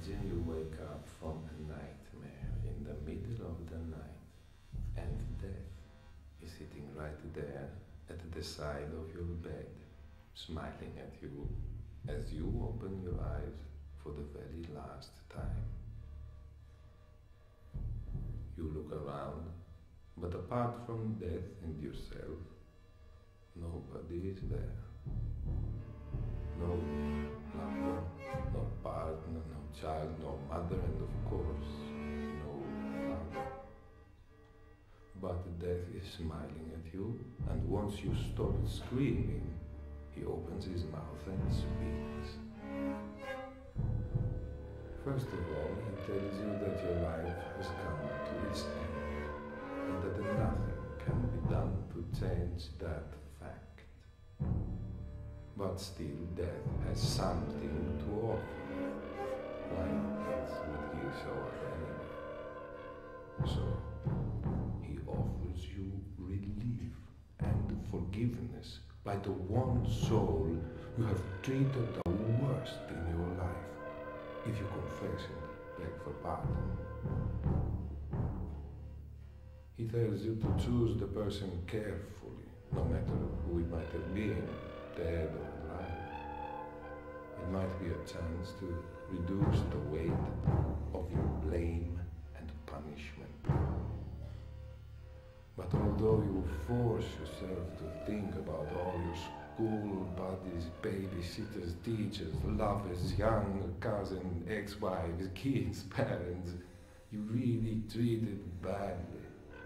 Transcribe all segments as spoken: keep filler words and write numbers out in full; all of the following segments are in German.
Imagine you wake up from a nightmare in the middle of the night, and death is sitting right there at the side of your bed, smiling at you as you open your eyes for the very last time. You look around, but apart from death and yourself, nobody is there. No loved one, no partner, no child, no mother, and of course, no father. But death is smiling at you, and once you stop screaming, he opens his mouth and speaks. First of all, he tells you that your life has come to its end, and that nothing can be done to change that fact. But still, death has something to offer. Why else would he show up anyway? So, he offers you relief and forgiveness by the one soul you have treated the worst in your life. If you confess and beg for pardon. He tells you to choose the person carefully, no matter who it might have been, dead or alive. It might be a chance to reduce the weight of your blame and punishment. But although you force yourself to think about all your school buddies, babysitters, teachers, lovers, young cousin, ex-wives, kids, parents, you really treated badly.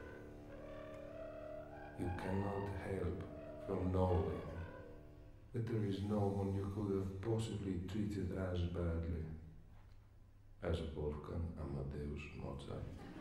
You cannot help from knowing that there is no one you could have possibly treated as badly as Wolfgang Amadeus Mozart.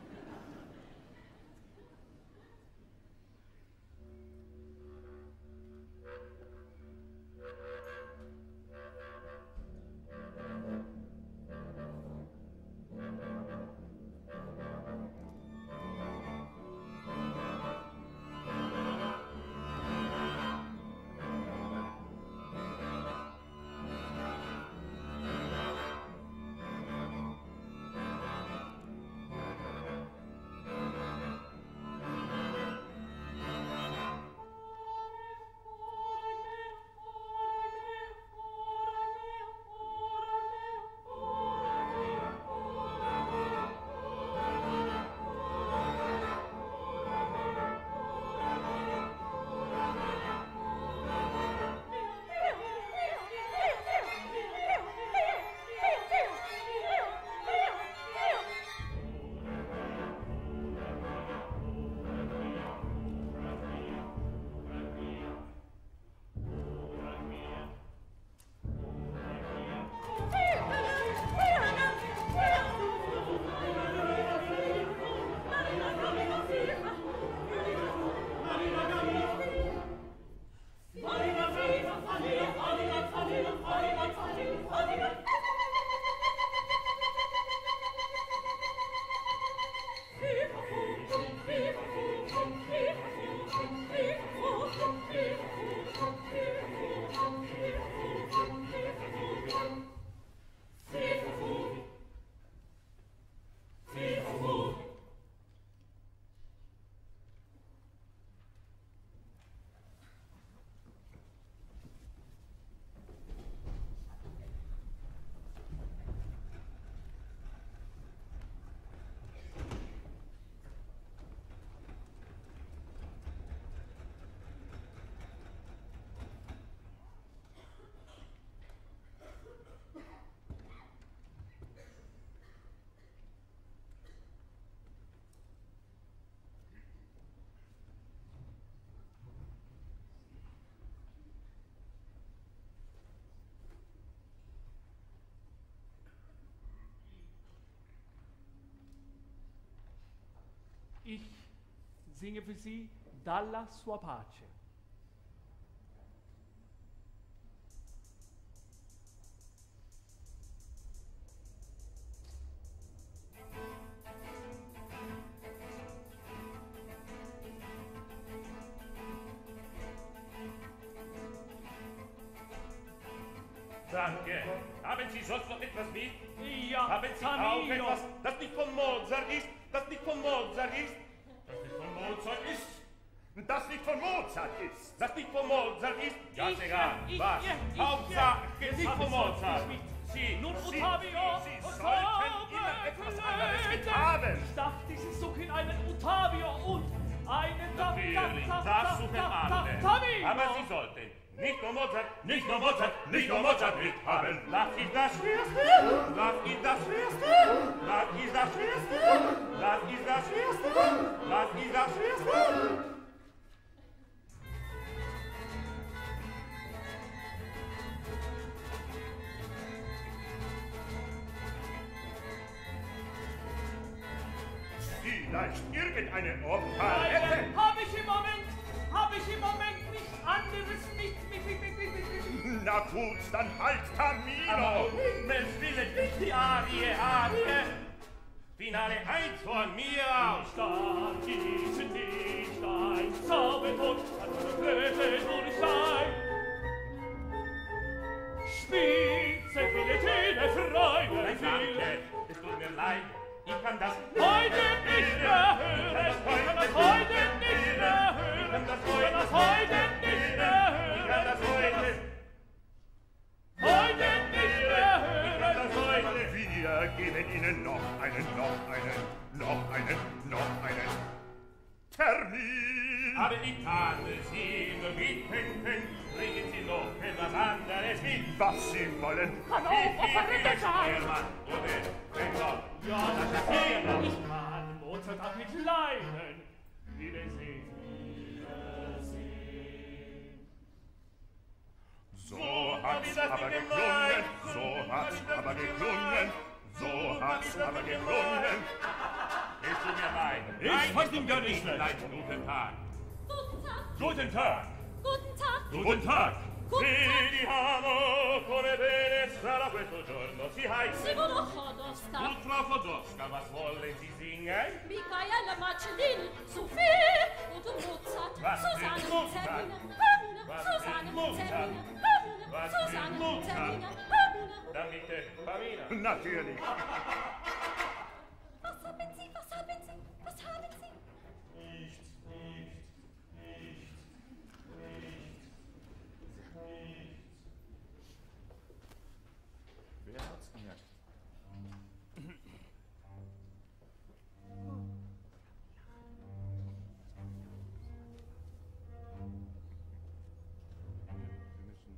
Ich singe für Sie Dalla sua pace. Danke. Haben Sie sonst noch etwas mit? Ja, Haben Sie Tamino. auch etwas, das nicht von Mozart ist? Das nicht von Mozart ist? Das nicht von Mozart ist? Das nicht von Mozart ist? Das nicht von Mozart ist? Ganz Ich, egal. ich, Was? ich, ich, Hauptsache, ich, nicht habe von es Mozart. sonst nicht. Sie, Nun, Sie, Ottavio, Sie, Sie Ottavio, sollten immer etwas anderes mithaben. Ich dachte, Sie suchen einen Ottavio und einen Ta- Natürlich, Ta- Ta- das Ta- suchen Ta- Ta- alle. Tamino. Aber Sie sollten nicht nur Mozart, nicht nur Mozart, nicht nur Mozart mithaben. Das ist das Schwerste. Das ist das Schwerste. Das ist das Schwerste. Das ist das Schwerste. Das ist das Schwerste. Vielleicht irgendeine Operette? Nein, hab ich im Moment, hab ich im Moment nichts anderes mit, mit, mit, mit, mit, mit, mit. Na gut, dann halt Tamino! Aber um Himmels Willen, nicht die Arie, Arie! Finale eins von mir aus! Da ist nicht ein Zauberton, an einer Flöte Durchschein. Spitze, viele Töne, Freude, Nein, viel. danke, es tut mir leid. Ich kann das Heute nicht mehr hören, ich kann das heute nicht mehr hören, Ich kann das ich kann das heute nicht mehr Ich kann das hören, heute. heute nicht mehr Ich kann hören. das heute. Wir geben Ihnen noch einen, noch einen, noch einen, noch einen Termin. Aber ich kann Sie nur bitten, bringen Sie noch etwas anderes mit. Was Sie wollen. Kann auch Operette sein. Oder wenn noch. Ja, das ist sehr, ich kann Mozart auch nicht leiden. Wiedersehen. Wiedersehen. So hat's aber geklungen, so hat's aber geklungen, so hat's aber geklungen. Es tut mir leid. Ich Nein, fand es ihn tut gar mir nicht schlecht. leid. Guten Tag. Guten Tag! Guten Tag! Guten Tag! Guten Tag! Vediamo come bene sarà questo giorno. Si heißt Siguro Chodorska! Gut, Frau Podolska, was wollen Sie singen? Michaela Marcellini! Sophie! Und um Mozart! Was für Susanne! Mozart? Zerrina! Pamina! Was für Susanne! Mozart? Zerrina! Pamina! Was für Susanne! Mozart? Zerrina! Pamina! Dann bitte, Pamina. Natürlich. Was haben Sie? Was haben Sie? Was haben Sie? Nichts, nichts, nichts, nichts, nichts. Wer hat's gemerkt? Wir müssen...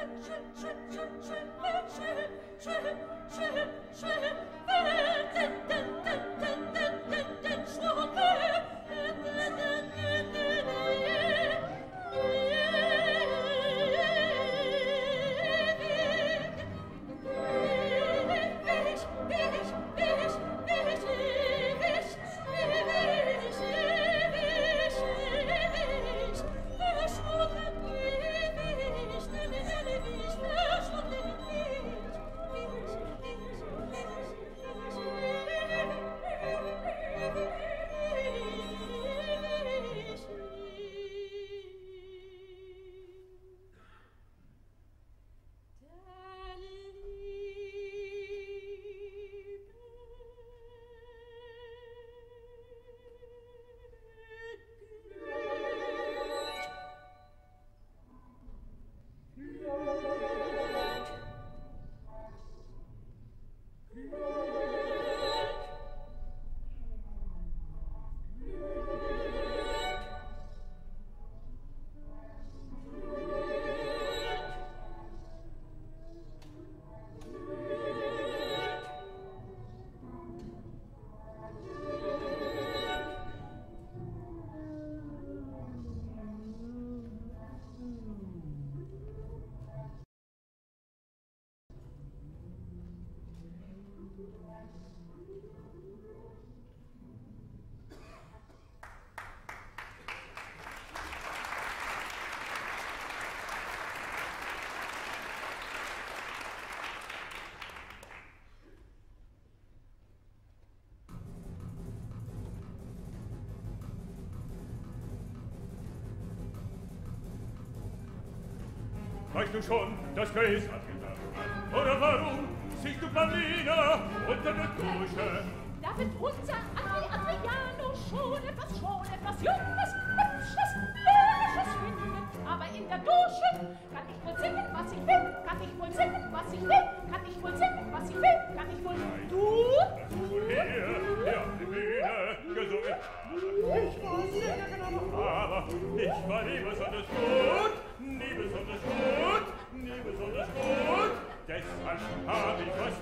Weißt du schon, das Geist hat gesagt? Oder warum siehst du Bambina unter der Dusche? Da wird unser Adri Adriano schon etwas, schon etwas Junges, Hübsches, Logisches finden. Aber in der Dusche kann ich wohl singen, was ich will, kann ich wohl singen, was ich will, kann ich wohl singen, was ich will, kann ich wohl... Du? Du? Hier, hier auf die Bühne gesungen. Ich war sehr genau, aber ich war nie besonders gut, nie besonders gut, nie besonders gut. Deshalb hab ich fast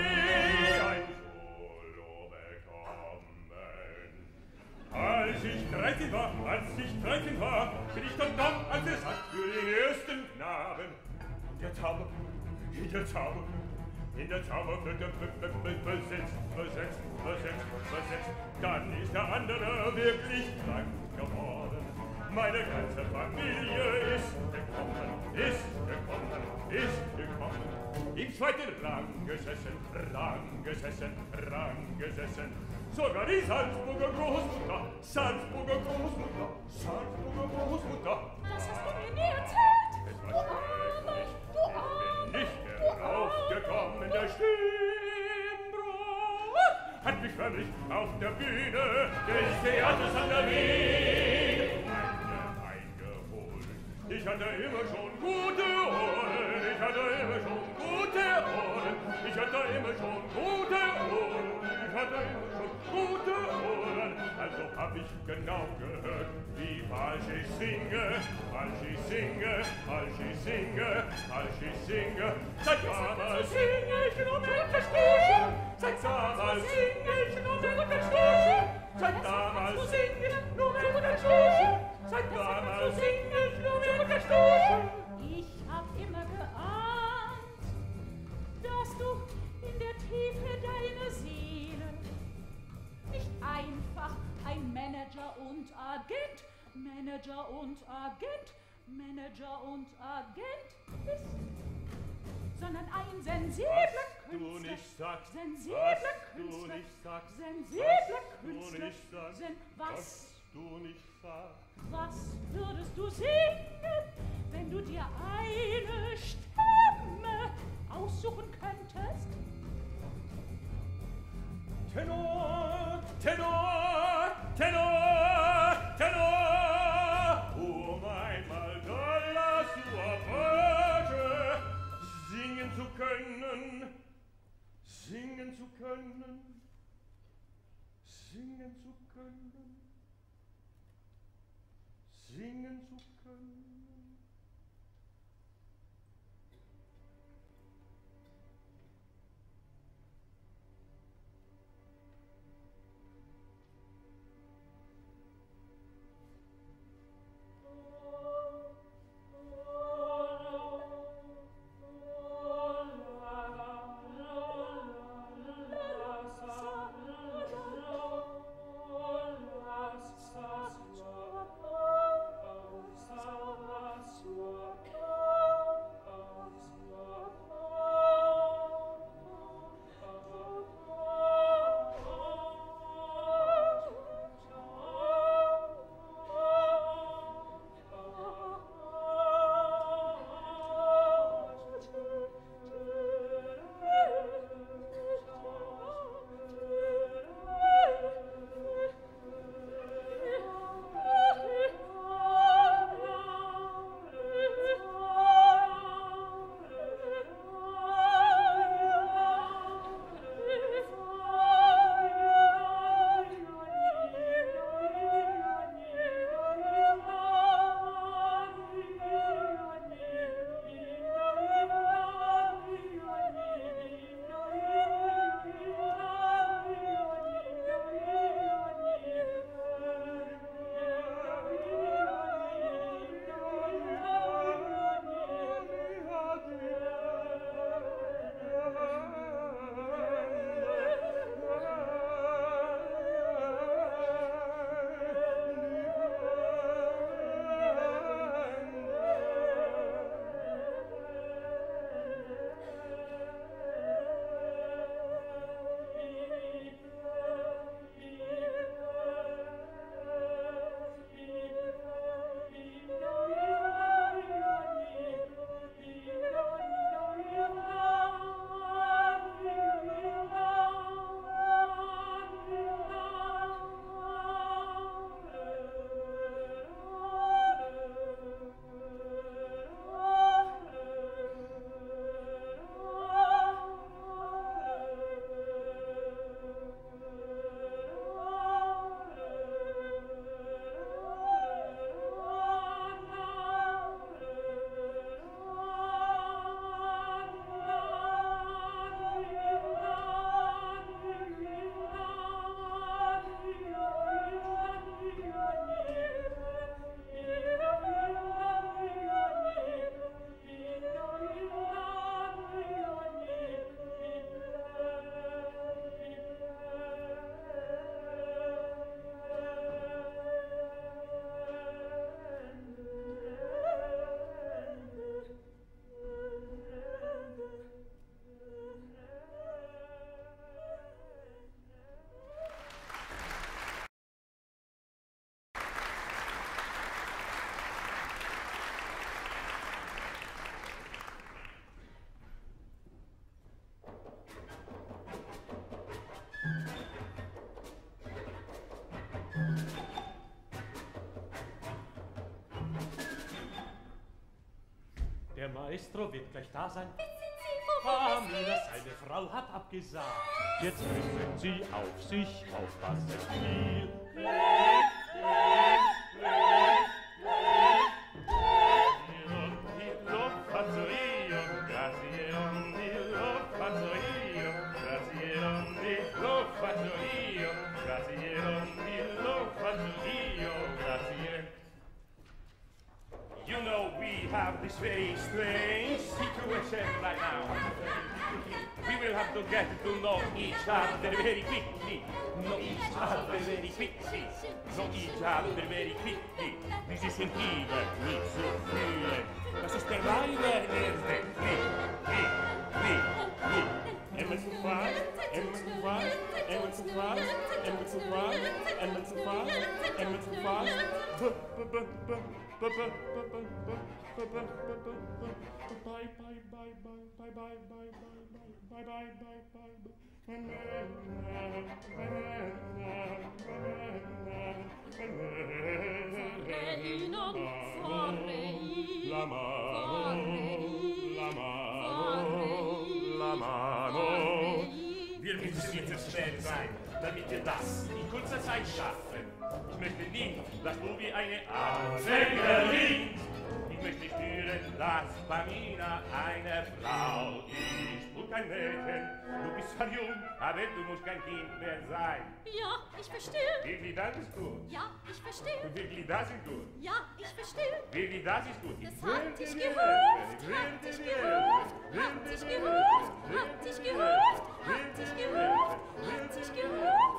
nie ein Solo bekommen. Als ich dreizehn war, als ich dreizehn war, bin ich dann doch als es hat für den ersten Knaben. Der Zauber, der Zauber, in der Zauberflöte besetzt, besetzt, besetzt, besetzt. Dann ist der andere wirklich krank geworden. Meine ganze Familie ist gekommen, ist gekommen, ist gekommen. Im zweiten Rang gesessen, Rang gesessen, Rang gesessen. Sogar die Salzburger Großmutter, Salzburger Großmutter, Salzburger Großmutter. Das hast du mir nie erzählt. Es Du war Armer, schrecklich. du Ich bin Armer, nicht du heraufgekommen, der Stimmbruch hat mich förmlich auf der Bühne des Theaters an der Wien eingeholt. Ich hatte immer schon gute Ohren, ich hatte immer schon gute Ohren, ich hatte immer schon gute Ohren, ich hatte immer schon gute Ohren. Also hab ich genau gehört, wie falsch ich singe, falsch ich singe, falsch ich singe, falsch ich singe. Seit damals singe ich nur mit der Stiche, seit damals singe ich nur mit der Stiche, seit damals singe ich nur mit der Stiche, seit damals singe ich nur mit der Stiche. Ich hab immer geahnt, dass du in der Tiefe deiner Seele nicht einfach ein Manager und Agent, Manager und Agent, Manager und Agent bist, sondern ein sensibler Du nicht Künstler, sagst, sensibler was du Künstler, nicht sagst, sensibler was du Künstler, nicht sagst, sen was, was du nicht sagst. was würdest du singen, wenn du dir eine Stimme aussuchen könntest? Tenor, Tenor, Tenor, Tenor, um einmal Dollar sua voce singen zu können, singen zu können, singen zu können, singen zu können. Der Maestro wird gleich da sein. Wissen Sie, worum Pamela, es geht? seine Frau hat abgesagt. Jetzt müssen Sie auf sich aufpassen. Viel Glück, Glück, Glück, You know, we have this very strange situation right now. We will have to get to know each other very quickly. Know each other very quickly. Know each other very quickly. Wie Sie sind Liebe, nicht so fühlen. Das ist der wahre Erste. Wie, wie, wie, wie. Immer zu fast, immer zu fast, immer zu fast, immer zu fast, immer zu fast, immer zu fast. Bye bye bye bye bye bye bye bye bye bye La mano, la mano, la mano. Wir müssen jetzt schnell sein, damit wir das in kurzer Zeit schaffen. Ich möchte nicht, dass du wie eine Anfängerin. Ich möchte spüren, dass Pamina eine Frau ist und kein Mädchen. Du bist zwar jung, aber du musst kein Kind mehr sein. Ja, ich verstehe. Wirklich, das ist gut. Ja, ich verstehe. Wirklich, das ist gut. Ja, ich verstehe. Wirklich, das ist gut. Das Ich hat will dich dir gehört, helfen. Ich hat will dich dir gehört, helfen. hat Will dich dir gehört, helfen. hat dich Will dir gehört, helfen. hat Will dich dir gehört, helfen. hat dich Will dir gehört.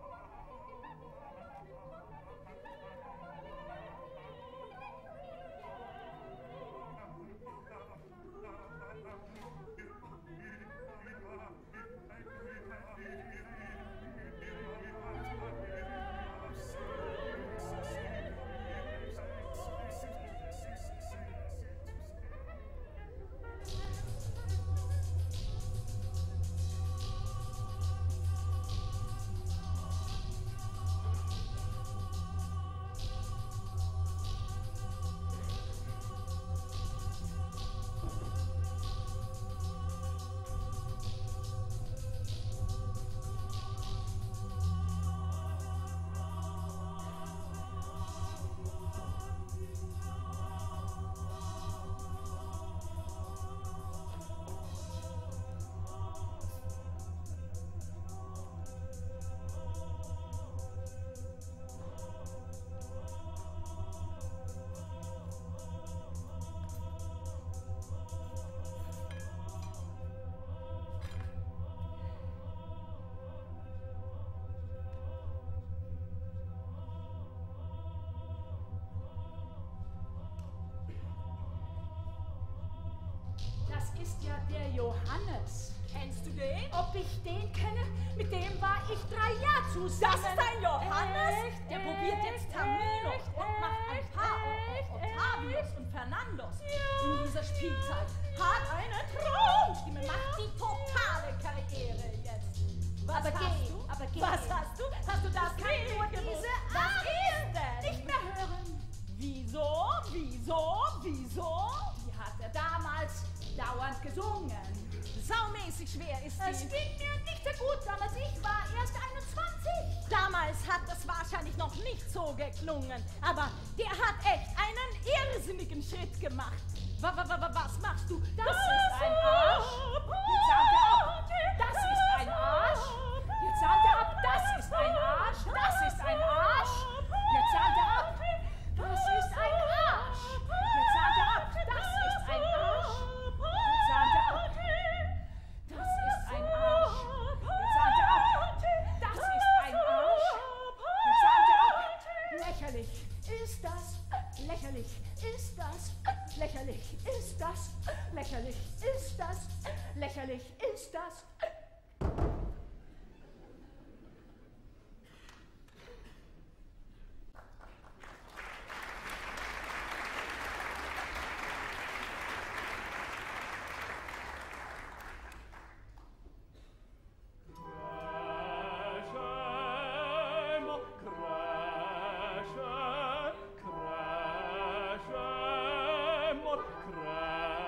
Das ist ja der Johannes. Kennst du den? Ob ich den kenne? Mit dem war ich drei Jahre zusammen. Das ist ein Johannes? Echt? Der probiert jetzt Tamino Echt? und macht ein Echt? paar Echt? Octavius und Fernandos Ja. in dieser Spielzeit. Hat eine Traumstimme, macht die totale Karriere jetzt. Was Aber hast geh, du? aber geh. Was hast du? Hast du das kann nicht nur gewusst? diese Was Arie ist denn? nicht mehr hören. Wieso? Wieso? Wieso? Die hat er damals dauernd gesungen. Saumäßig schwer ist Es die. ging mir nicht so gut damals. Ich war erst einundzwanzig. Damals hat das wahrscheinlich noch nicht so geklungen, aber der hat echt einen irrsinnigen Schritt gemacht. Wa, wa, wa, wa, was machst du? Das, ist ein Arsch. Jetzt sahnt er ab. Das ist ein Arsch. Jetzt sahnt er ab. Das ist ein Arsch. Das ist ein Arsch. Jetzt sahnt er ab. Das ist ein Arsch. Jetzt sahnt er ab. Das ist ein Arsch. Jetzt sahnt er ab. Das ist ein Arsch. Jetzt sahnt er ab. Das ist ein Arsch. Jetzt sahnt er ab. Lächerlich ist das. Lächerlich ist das. Lächerlich ist das. Lächerlich ist das. Lächerlich ist das. Crashe, crashe, crashe,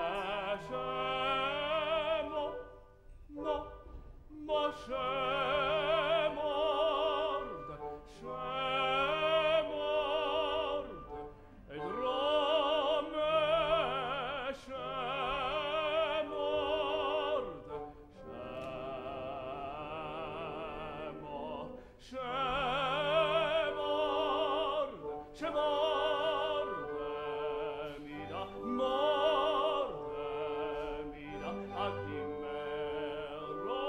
c'è morte mi dà, morte mi dà, addimero,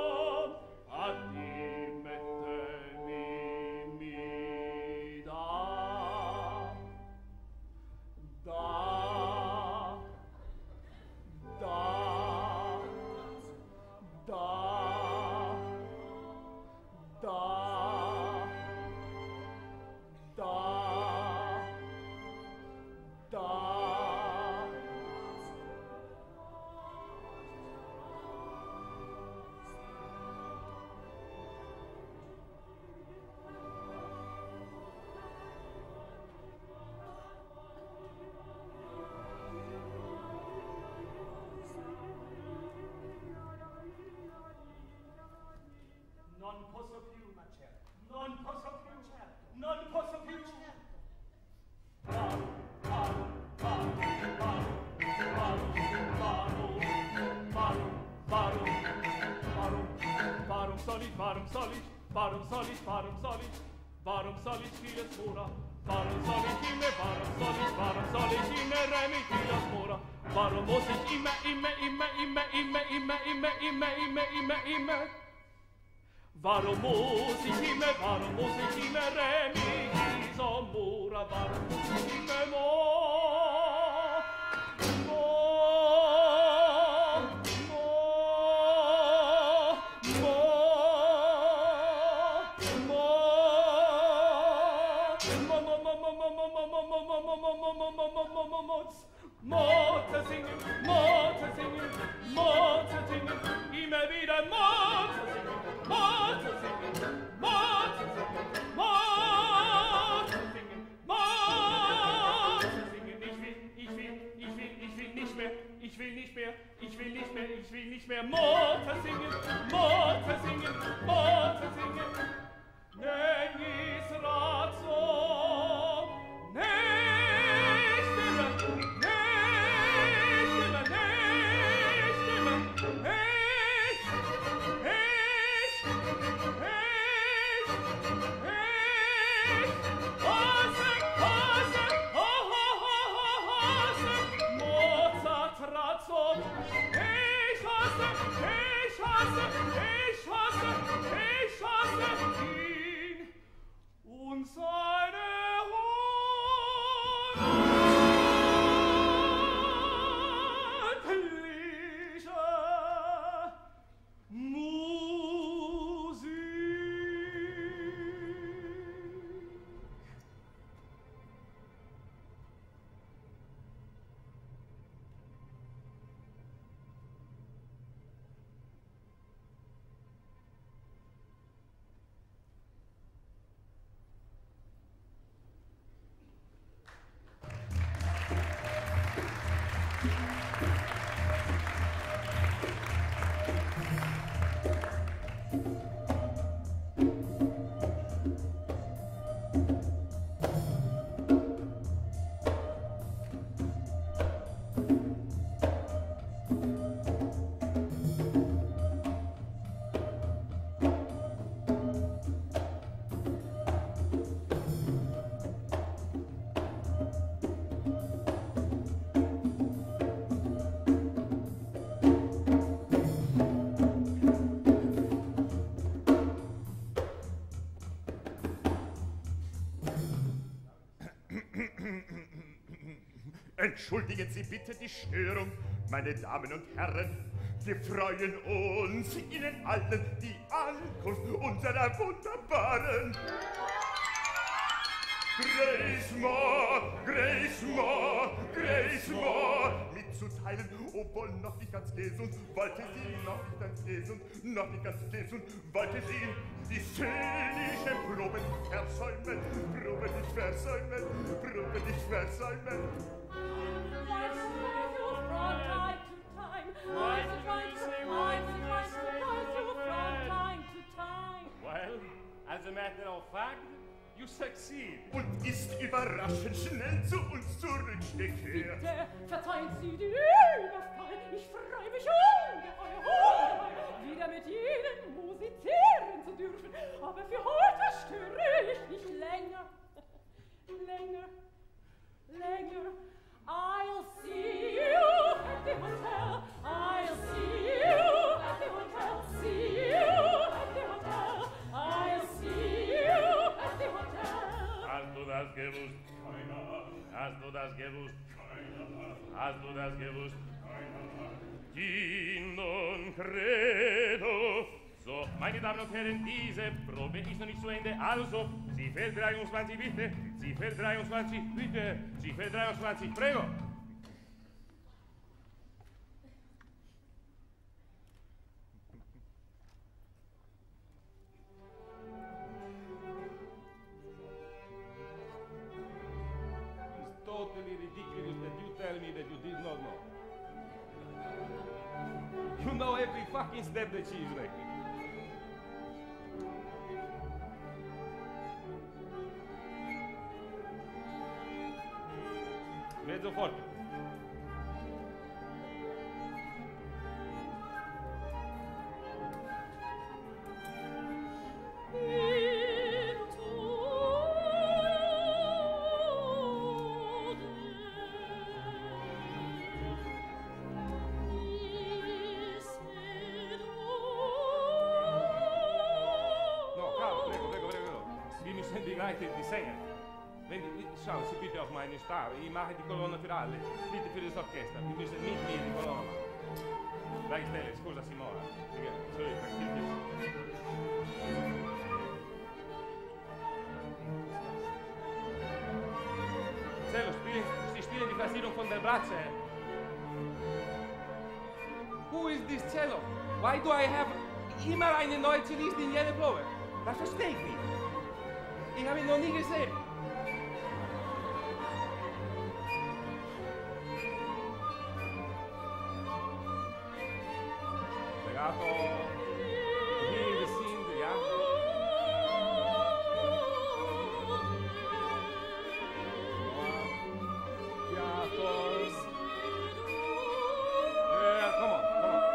addimettemi mi dà, da, da, da, da, da, da. Non posso più, ma certo. Non posso più, certo. Non posso più, certo. Vado, vado, vado, vado, vado, vado, vado, vado, warum soll ich, warum soll ich, warum soll ich, warum soll ich, warum soll ich vieles Mora, warum soll ich immer, warum soll ich, warum soll ich immer Remi vieles Mora, warum muss ich immer, immer, immer, immer, immer, immer, immer, immer, immer, immer, immer, warum muss ich immer, warum muss ich immer Remi dieser Mora, warum muss ich immer Mo, Mo, Mo, Mo, Mo, Mo, Mo, Mo, Mo, Mo, Mo, Mo, Mo, Mo, Mote singen, Mote singen, Mote singen, immer wieder Mote singen, Mote singen, Mote singen, Mote singen, Mote singen. Ich will, ich will, ich will, ich will nicht mehr, ich will nicht mehr, ich will nicht mehr, ich will nicht mehr Mote singen, Mote singen, Mote singen. Nenn is Ratso, nicht immer, nicht immer, nicht immer, nicht, nicht, nicht, nicht, Hose, Hose, ho, ho, ho, ho, Hose, Mozart, Ratso, ich hasse, ich hasse, ich hasse, ich hasse ihn und seine unendliche Musik. Entschuldigen Sie bitte die Störung, meine Damen und Herren. Wir freuen uns, Ihnen allen die Ankunft unserer wunderbaren Grace Moore, Grace Moore, Grace Moore mitzuteilen, obwohl noch nicht ganz gesund, wollte sie noch nicht ganz gesund, noch nicht ganz gesund, wollte sie die szenische Probe nicht versäumen, Probe nicht versäumen, Probe nicht versäumen. Well, as a matter of fact, you succeed. Und ist überraschend schnell zu uns zurückgekehrt. Bitte verzeihen Sie den Überfall. Ich freue mich ungeheuer, ungeheuer, wieder mit Ihnen musizieren zu dürfen. Aber für heute störe ich nicht länger. Länger. hast du das gewusst? Die non credo. So, meine Damen und Herren, diese Probe ist noch nicht zu Ende. Also, Ziffer dreiundzwanzig, bitte. Ziffer dreiundzwanzig, bitte. Ziffer dreiundzwanzig, prego. It's totally ridiculous that you tell me that you did not know. You know every fucking step that she is making. Mezzo forte. No, calma, prego, prego, prego. Wie müssen die Leute die singen? Wenn die, schauen Sie bitte auf meine Star. Ich mache die Kolonne für alle. Bitte für das Orchester. Wir müssen mit mir die Kolonne machen. Dai Stelle, scusa Simona. Sorry, tranquillo. Cello, spielen, Sie spielen die Versierung von der Bratze. Who is this cello? Why do I have immer eine neue Cellist in jeder Probe? Das verstehe ich nicht. Ich habe ihn noch nie gesehen. Legato hier in the scene, ja. Fiatos. Yeah, come on, come on.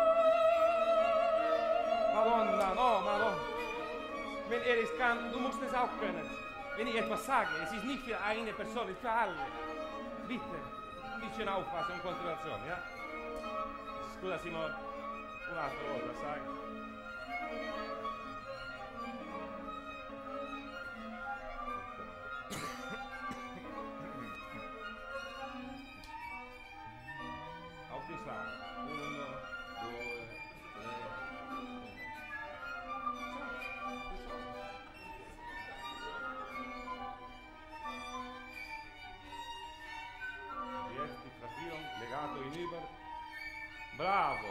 Madonna, no, Madonna. Wenn er es kann, du musst es auch können. Wenn ich etwas sage, es ist nicht für eine Person, es ist für alle. Bitte, ein bisschen aufpassen und Konzentration, ja? Scusa, Simone, un'altra volta, sai? Auf die Schlange. Uno, due, tre. Riesci, fratino, legato hinüber. Bravo!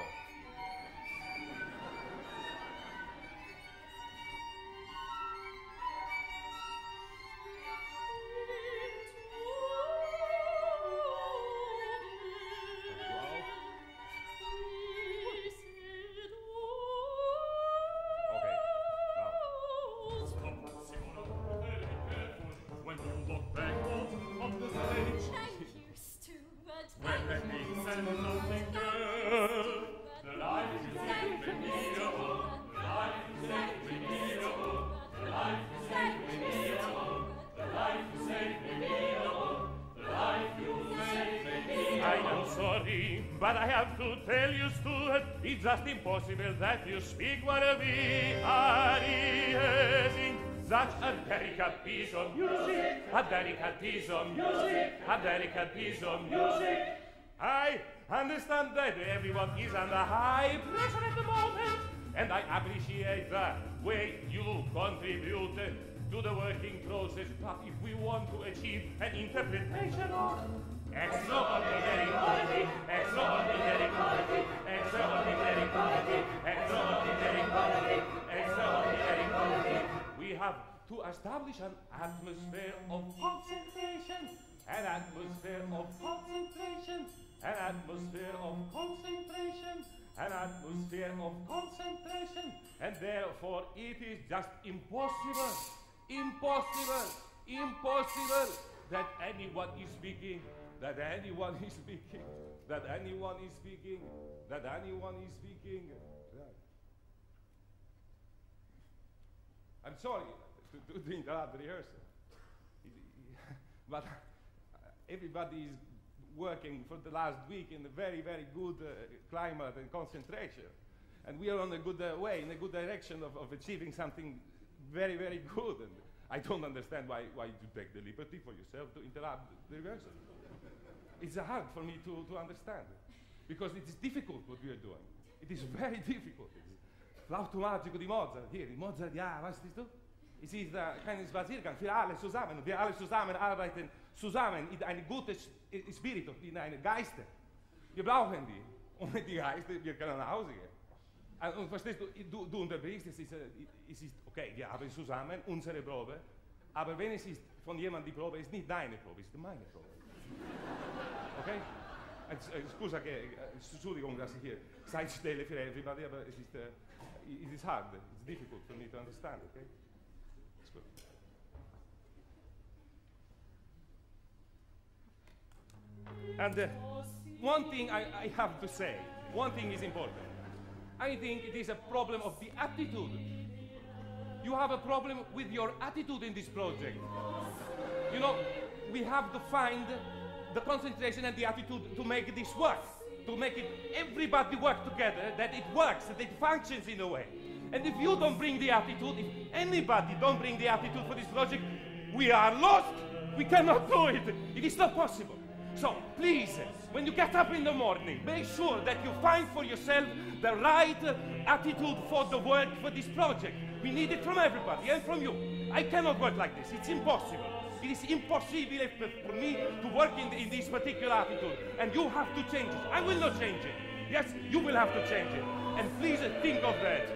Okay, bravo. When you look backwards on the stage, Thank you, Stuart. when the kings and nothing girl, the life is irremediable, the life is irremediable, the life is irremediable, the life is irremediable, the life you make. I am sorry, but I have to tell you, Stuart, it's just impossible that you speak what we are hearing. Such a delicate piece of music, a delicate piece of music, a delicate piece of music. I understand that everyone is under high pressure at the moment, and I appreciate the way you contribute to the working process. But if we want to achieve an interpretation of extraordinary quality, extraordinary quality, extraordinary quality, extraordinary quality, extraordinary quality, we have to establish an atmosphere of concentration, an atmosphere of concentration, an atmosphere of concentration, an atmosphere of concentration, and therefore it is just impossible, impossible, impossible that anyone is speaking, that anyone is speaking, that anyone is speaking, that anyone is speaking. I'm sorry to, to interrupt the rehearsal, but everybody is working for the last week in a very, very good uh, climate and concentration. And we are on a good uh, way, in a good direction of, of achieving something very, very good. And I don't understand why, why you take the liberty for yourself to interrupt the rehearsal. it's hard for me to, to understand. Because it is difficult what we are doing. It is very difficult. Flauto magico di Mozart. Hier, Mozart, ja, was ist du? Es ist der kleine Spaziergang für alle zusammen. Wir alle zusammen arbeiten zusammen in einen guten Spirit, in einen Geiste. Wir brauchen die. Und mit die Geiste, wir können nach Hause gehen. Und verstehst du, du, du unterbrichst, es ist, es ist, okay, wir haben zusammen unsere Probe, aber wenn es ist von jemandem die Probe, ist nicht deine Probe, ist meine Probe. Okay? Uh, scusa che, uh, Entschuldigung, dass ich hier Zeit stelle für everybody, aber es ist, uh, it is hard, it's difficult for me to understand, okay? It's good. And uh, one thing I, I have to say, one thing is important. I think it is a problem of the attitude. You have a problem with your attitude in this project. You know, we have to find the concentration and the attitude to make this work, to make it everybody work together, that it works, that it functions in a way. And if you don't bring the attitude, if anybody don't bring the attitude for this project, we are lost. We cannot do it. It is not possible. So please, when you get up in the morning, make sure that you find for yourself the right attitude for the work for this project. We need it from everybody and from you. I cannot work like this. It's impossible. It is impossible for me to work in, in this particular attitude. And you have to change it. I will not change it. Yes, you will have to change it. And please uh, think of that.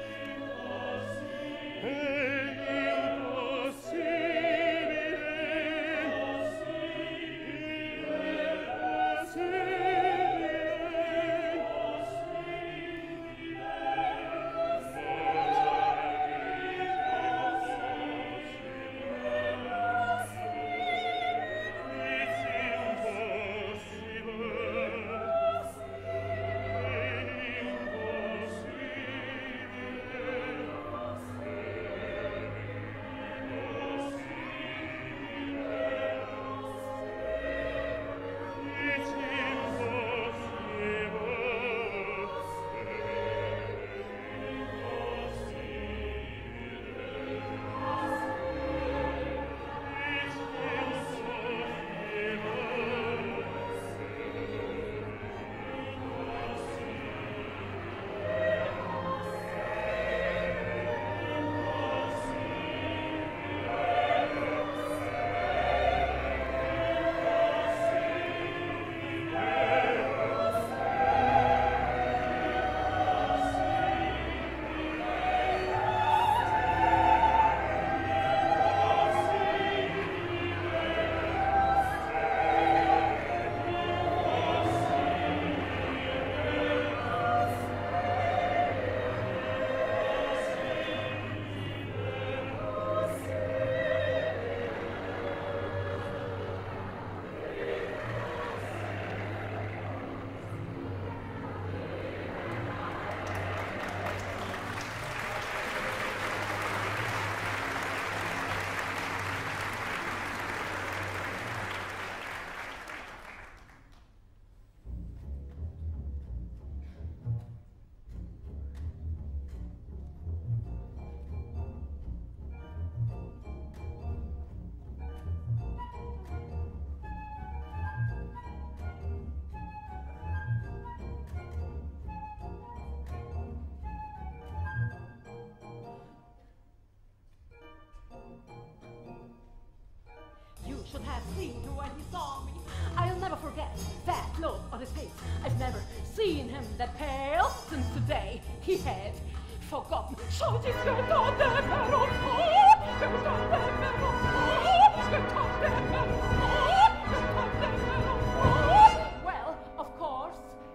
Should have seen when he saw me. I'll never forget that look on his face. I've never seen him that pale since today he had forgotten. Schaut die Skött on der Perron vor, Skött on der Perron vor, Skött on der Perron vor, Skött on der Perron vor. Well, of course,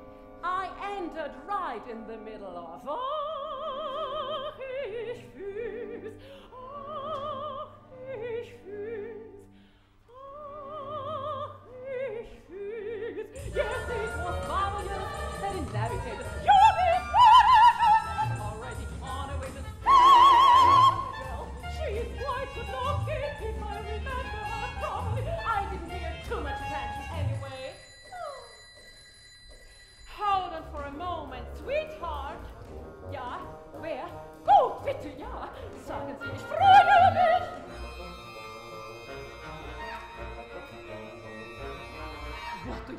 I entered right in the middle of Ach, ich fühl's, ach, ich fühl's. Yes, it was marvelous that he navigated. You're the already on her way to well, she is quite good looking, if I remember her properly. I didn't give her too much attention anyway. Hold on for a moment, sweetheart. Ja, wer? Gut, bitte, ja. Sagen Sie, ich freue mich. What do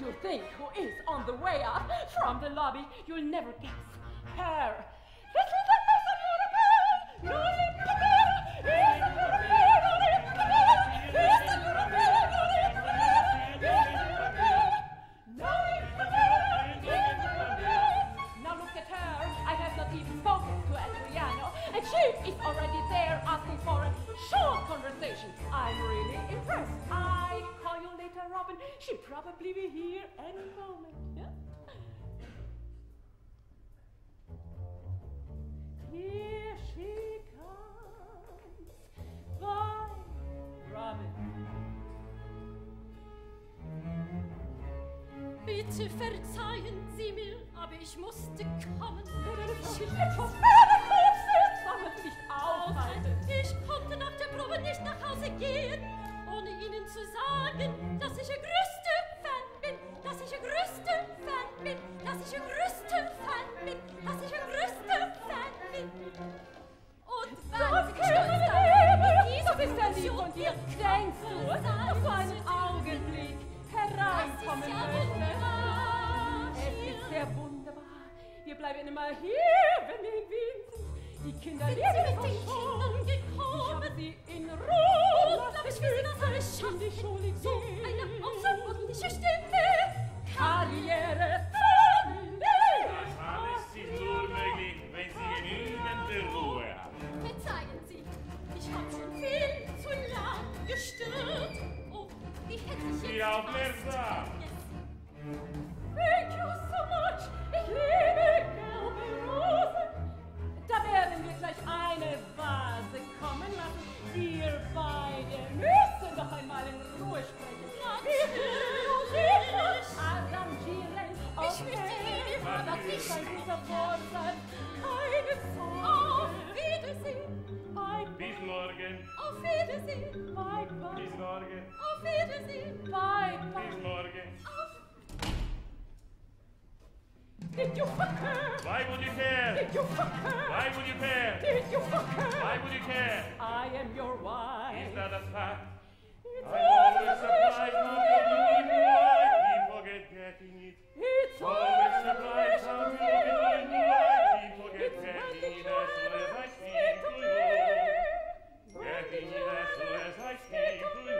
way up from the lobby. You'll never guess her. This is the face of Europe. No, now look at her. I have not even spoken to Adriano, and she is already there asking for a short conversation. I'm really impressed. I call you later, Robin. She'll probably be here any moment. Yeah? Here she comes. Bye, Robin. Bitte verzeihen Sie mir, aber ich musste kommen. Ich will etwas nicht aufhalten. Ich konnte nach der Probe nicht nach Hause gehen, ohne Ihnen zu sagen, dass ich Ihr größter Fan bin, dass ich Ihr größter Fan bin, dass ich Ihr größter Fan bin, dass ich Ihr größter Fan bin. Und waren Sie gestolz darauf, wie Das diese ist ja lieb Promotion von dir. Denkst du, dass du einen Augenblick hereinkommen Das ist ja möchtest? wunderbar. Es ist sehr wunderbar. Wir bleiben immer hier, wenn wir in Wien sind. Die Kinder Sind lieben Sie mit uns den schon. Kindern Ich gekommen? habe sie in Ruhe Unglaublich, wie Sie das alles in die schaffen. Schule So gehen. eine außerordentliche Stimme. Karriere. Das alles ist nur möglich, wenn Sie genügend Ruhe haben. Verzeihen Sie, ich habe Sie viel zu lang gestört. Oh, wie hätte ich jetzt Sie aufmerksam. Thank you so much. Ich liebe gelbe Rosen. Da werden wir gleich eine Vase kommen lassen. Wir beide müssen doch einmal in Ruhe sprechen. Natürlich. Arrangieren. Ich möchte Das ist ein guter Vorsatz. Keine Sorge. Auf Wiedersehen, Bye, Bis morgen. auf Wiedersehen, bye, bye. Bis morgen. auf Wiedersehen, Bye, Bis bye. morgen. auf Did you fuck her? Why would you care? Did you fuck her? Why would you care? Did you fuck her? Why would you care? I am your wife. Is that a fact? It's I'm always surprised all how you do it. People get getting it. It's Always surprised how you do it. People get It's when getting the it as soon as I speak to you. Getting it as soon as I speak to you.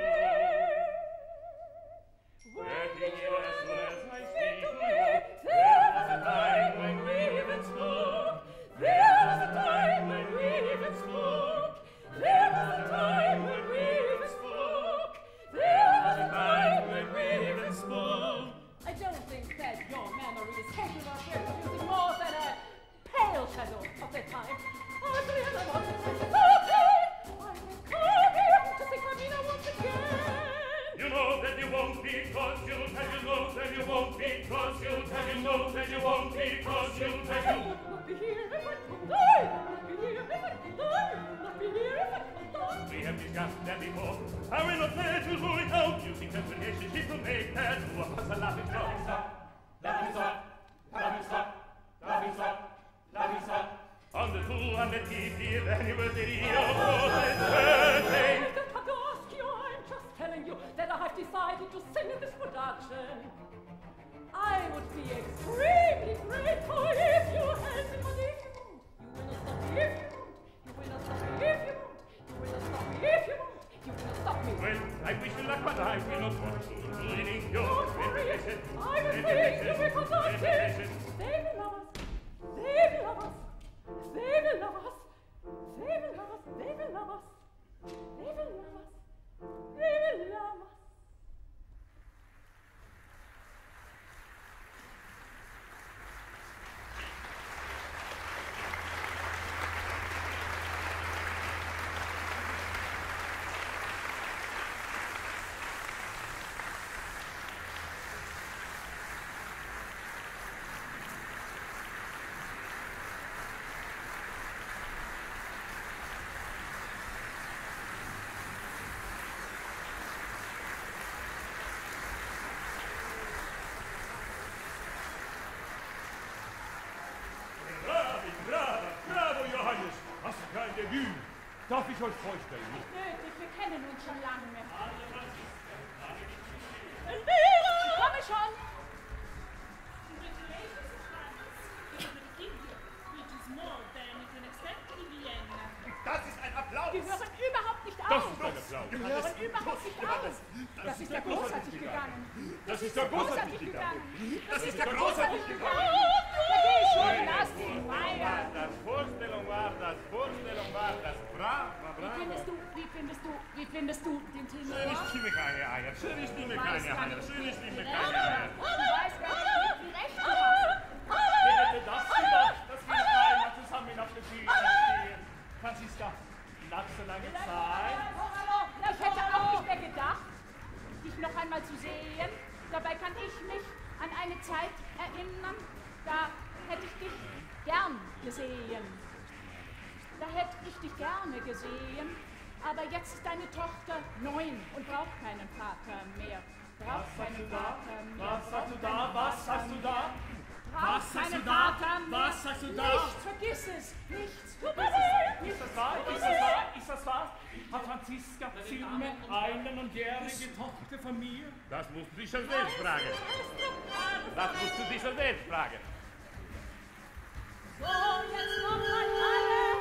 Getting it as soon as I speak to you. There was a time when we even spoke. There was a time when we even spoke. There was a time when we even spoke. There was a time when we even spoke. I don't think that your memory is capable of reproducing more than a pale shadow of that time. Adriana wants to say okay. I will call him to see Carmina once again. You know that you won't because you tell you know that you won't because you tell you know that you won't because you tell you. Not be here if I could die. Not be here if I could die. Not be here if I could die. We have discussed that before. I will not let you rule it out using that relationship to make that to us a laughing stock. Laughing stock, laughing stock, laughing stock, laughing stock. On the two hundred fiftieth anniversary of Rose's birthday. Mister Tadosky, I'm just telling you that I have decided to sing in this production. I would be extremely grateful if you help me, but if you won't, you will not stop me if you won't. You will not stop me if you won't. You will not stop me if you won't. You will not stop me. Well, I wish you luck, but I will not want to ruining your Don't worry, reputation. I will sing you because I Reputation. sing. They will love us. They will love us. They will love us. They will love us. They will love us. They will love us. They will love us. Bravo, bravo, bravo, Johannes. Was für ein Debüt. Darf ich euch vorstellen? Nötig, wir kennen uns schon lange. Elvira! Ich komme schon. Applaus. Gehören überhaupt nicht Das auf. ist ein Applaus. Gehören überhaupt nicht auf. Das ist ja großartig gegangen. Das ist ja großartig gegangen. Das ist ja großartig gegangen. Da geh ich schon, lass dich feiern. Das Vorstellung war, das Vorstellung war, das bravo, Wie bravo. findest du, wie findest du, wie findest du den Tenor? Schön ist die keine Eier, schön ist die weiß keine gar Eier, nicht, schön ist die wie keine recht- Eier. Du weißt gar nicht, wie recht du hast. Wer hätte das gedacht, dass wir einmal zusammen auf der Bühne stehen? Franziska, nach so langer Zeit. Ich hätte auch nicht mehr gedacht, dich noch einmal zu sehen. Dabei kann ich mich an eine Zeit erinnern, da hätte ich dich gern gesehen. Da hätte ich dich gerne gesehen, aber jetzt ist deine Tochter neun und braucht keinen Vater mehr. Braucht Was sagst keinen du da? Vater mehr. Was sagst du da? Was sagst du da? Braucht Was sagst keinen du da? Vater mehr. Was sagst du da? Nichts, vergiss es. Nichts, vergiss es. Ist das wahr? Ist das wahr? Ist das wahr? Hat Franziska Zilme eine nunjährige Tochter von mir? Das musst du dich schon selbst fragen. Das musst du dich schon selbst fragen. So, jetzt noch mal alle.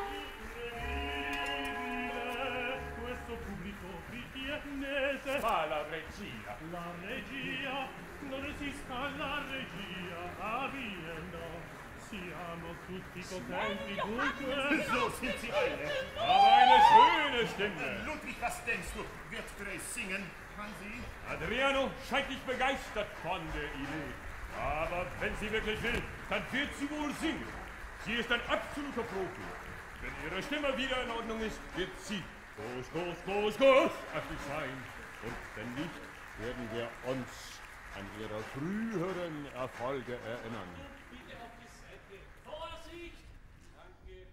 Questo pubblico richiedete Fa la regia. la regia, non resista la regia a Vienna. Siamo tutti contenti dunque. So sind sie alle. Aber eine schöne Stimme. Ludwig, was denkst du? Wird Grace singen? Kann sie? Adriano scheint nicht begeistert von der Idee. Aber wenn sie wirklich will, dann wird sie wohl singen. Sie ist ein absoluter Profi. Wenn ihre Stimme wieder in Ordnung ist, wird sie groß, groß, groß, großartig sein. Und wenn nicht, werden wir uns an ihre früheren Erfolge erinnern. Bitte auf die Seite. Vorsicht! Danke.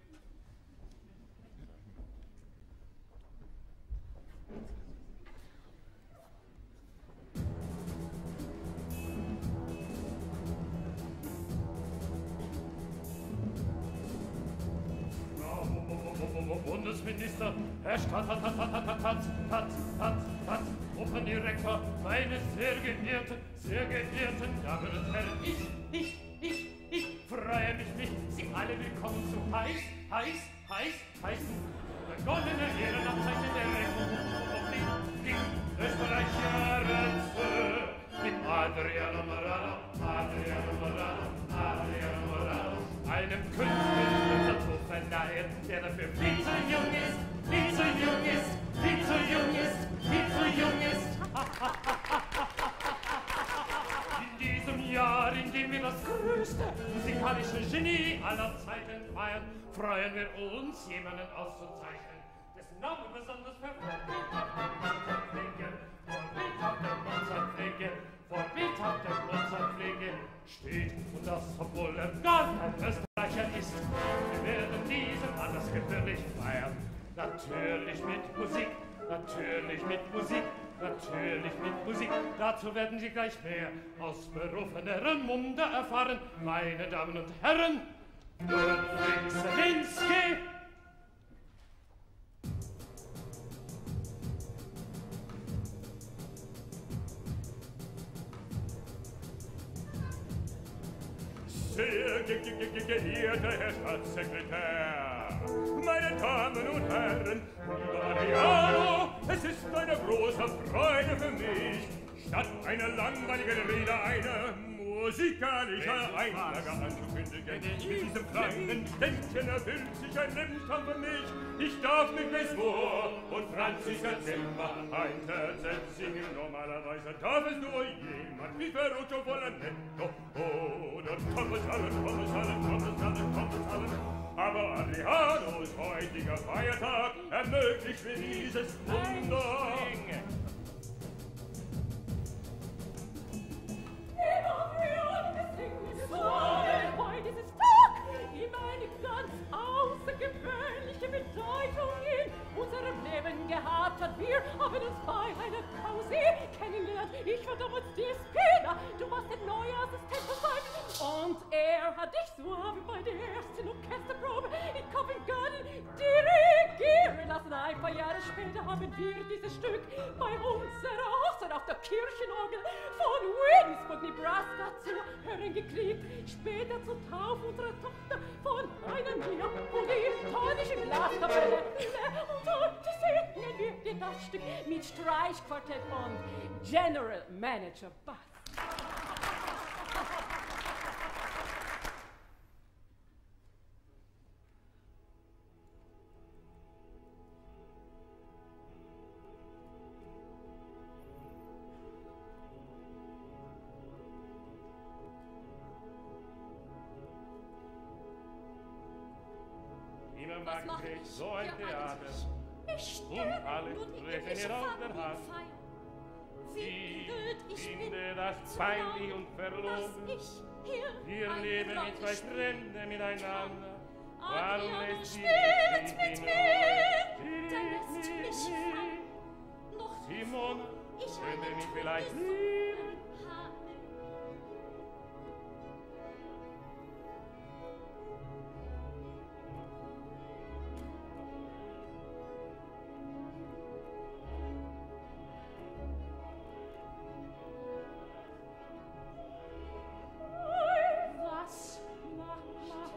Bundesminister, Herr Stadt, Tat, Tat, Tat, Tat, Tat, Tat, Tat, Tat, Operndirektor, meine sehr geehrten, sehr geehrten Damen und Herren, ich, ich, ich, ich freue mich nicht, Sie alle willkommen zu heiß, heiß, heiß, heißen, begonnene Ehrenabzeichen der Republik, die Österreicher mit Adriano Morano, Adriano Morano, Adriano Morano, einem Künstler zu verleihen, der dafür viel zu jung ist, viel zu jung ist, viel zu jung ist, viel zu jung ist. In diesem Jahr, in dem wir das größte musikalische Genie aller Zeiten feiern, freuen wir uns, jemanden auszuzeichnen, dessen Name besonders verbildhaft pflege, vorbildhafte Mozartpflege, vorbildhafte Mozartpflege steht, und das, obwohl er gar kein Österreicher ist. Wir werden diesen Anlass gebührlich feiern, natürlich mit Musik, natürlich mit Musik, natürlich mit Musik. Dazu werden Sie gleich mehr aus berufenerem Munde erfahren, meine Damen und Herren. Ludwig Zelinski. Sehr ge ge ge ge geehrter Herr Staatssekretär, meine Damen und Herren, lieber Adriano, es ist eine große Freude für mich, statt einer langweiligen Rede eine musikalische Einlage anzukündigen. Mit diesem kleinen Ständchen erfüllt sich ein Lebenstraum für mich. Ich darf mit Miss Moore und Franziska Zimmer ein Terzett singen. Normalerweise darf es nur jemand wie Ferruccio Volanetto oder Thomas Allen, Thomas Allen, Thomas Allen, Thomas Allen. Aber Adrianos heutiger Feiertag ermöglicht mir dieses Wunder. Heute ist es Tag, ihm eine ganz außergewöhnliche Bedeutung in unserem Leben gehabt hat. Wir haben uns bei einer Pause kennengelernt. Ich war damals die Spina, du warst der neue Assistent von seinem. Und er hat dich so bei der ersten Orchesterprobe in Covent Garden dirigieren lassen. Ein paar Jahre später haben wir dieses Stück bei unserer Hochzeit auf der Kirchenorgel von Williamsport, Nebraska zu hören gekriegt. Später zur Taufe unserer Tochter von einer neapolitanischen Blaskapelle. Und heute singen wir dir das Stück mit Streichquartett und General Manager Bass. Was mache ich? So ein Hier Theater. eigentlich? Ich Und störe alle nur die Flächen übliche in Familienfeier. Unterhand. Wie blöd ich bin, finde das zu peinlich glauben, und verlogen. dass ich hier Wir eine leben wie Rolle zwei spiele. Fremde miteinander. Warum Adriano lässt sie spielt dich mit nicht mir, der hinaus? lässt mich frei. Noch Simona, ich könnte eine mich vielleicht Tote lieben. habe. Was macht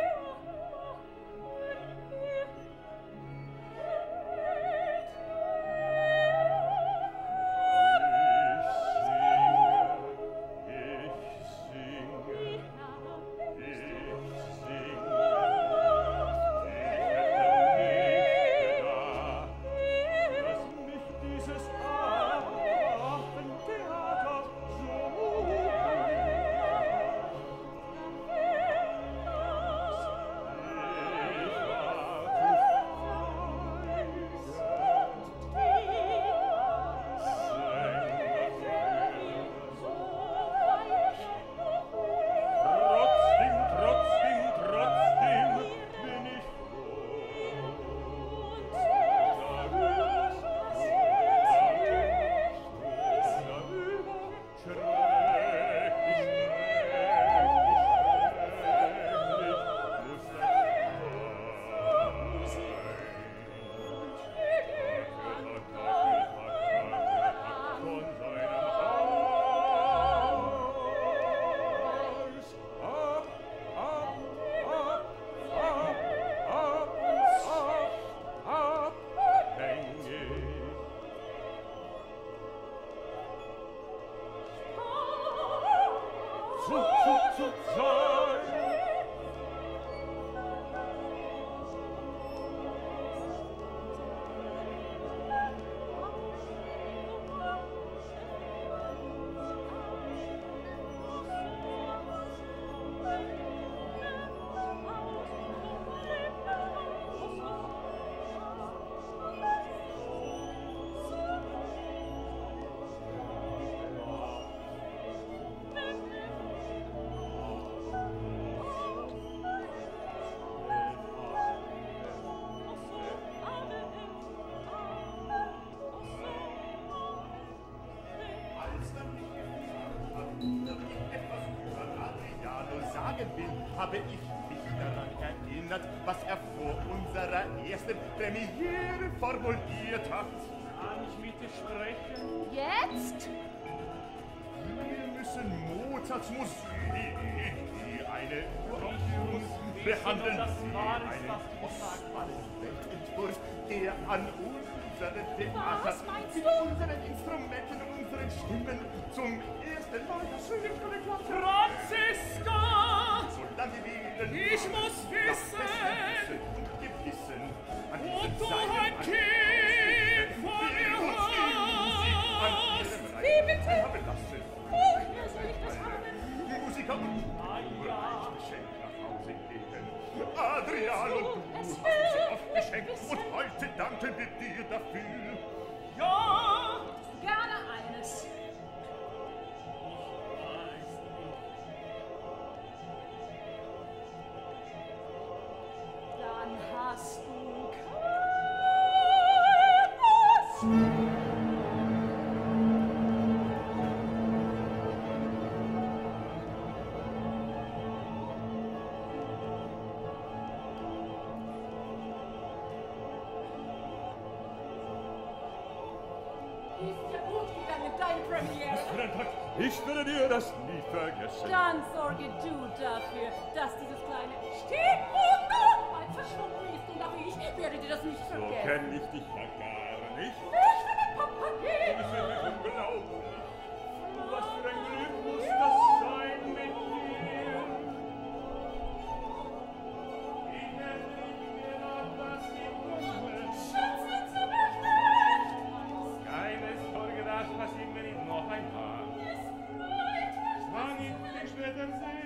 Trotzdem, trotzdem, trotzdem bin ich zu, zu, zu sein. Sagen will, habe ich mich daran erinnert, was er vor unserer ersten Premiere formuliert hat. Kann ich mit dir sprechen? Jetzt? Wir müssen Mozarts Musik wie eine Uraufführung behandeln, das wie war es, einen was du gesagt kosmalen Weltentwurf, der an unseren Theater Was meinst mit du? unseren Instrumenten und unseren Stimmen zum ersten Mal das Schönheit Franziska! Solange wir Ich muss wissen, und Gewissen an ob diesem du Seil ein Kind von mir hast. Wie bitte? haben lassen. Woher soll ich das haben? Musiker und Ah, ja. Geschenk nach Hause gehen. Adriano, du Es hast uns will oft geschenkt wissen. und heute danken wir dir dafür. Ja! Gerne eines. Dann hast du keines. Ist ja gut gegangen, deine Premiere. Ich werde dir das nie vergessen. Dann sorge du dafür, dass dieses kleine Stiefmutter bald verschwunden ist. Und auch ich werde dir das nicht So vergessen. kenn ich dich ja gar nicht. Nicht mit Papagei. Das ist mir unglaublich. Was für ein Glück muss das sein mit dir? Ich hätte mir noch was gefunden. Schätze zu möchten. Keine Sorge, das passiert mir nicht noch einmal. Wann ich dich später sehe,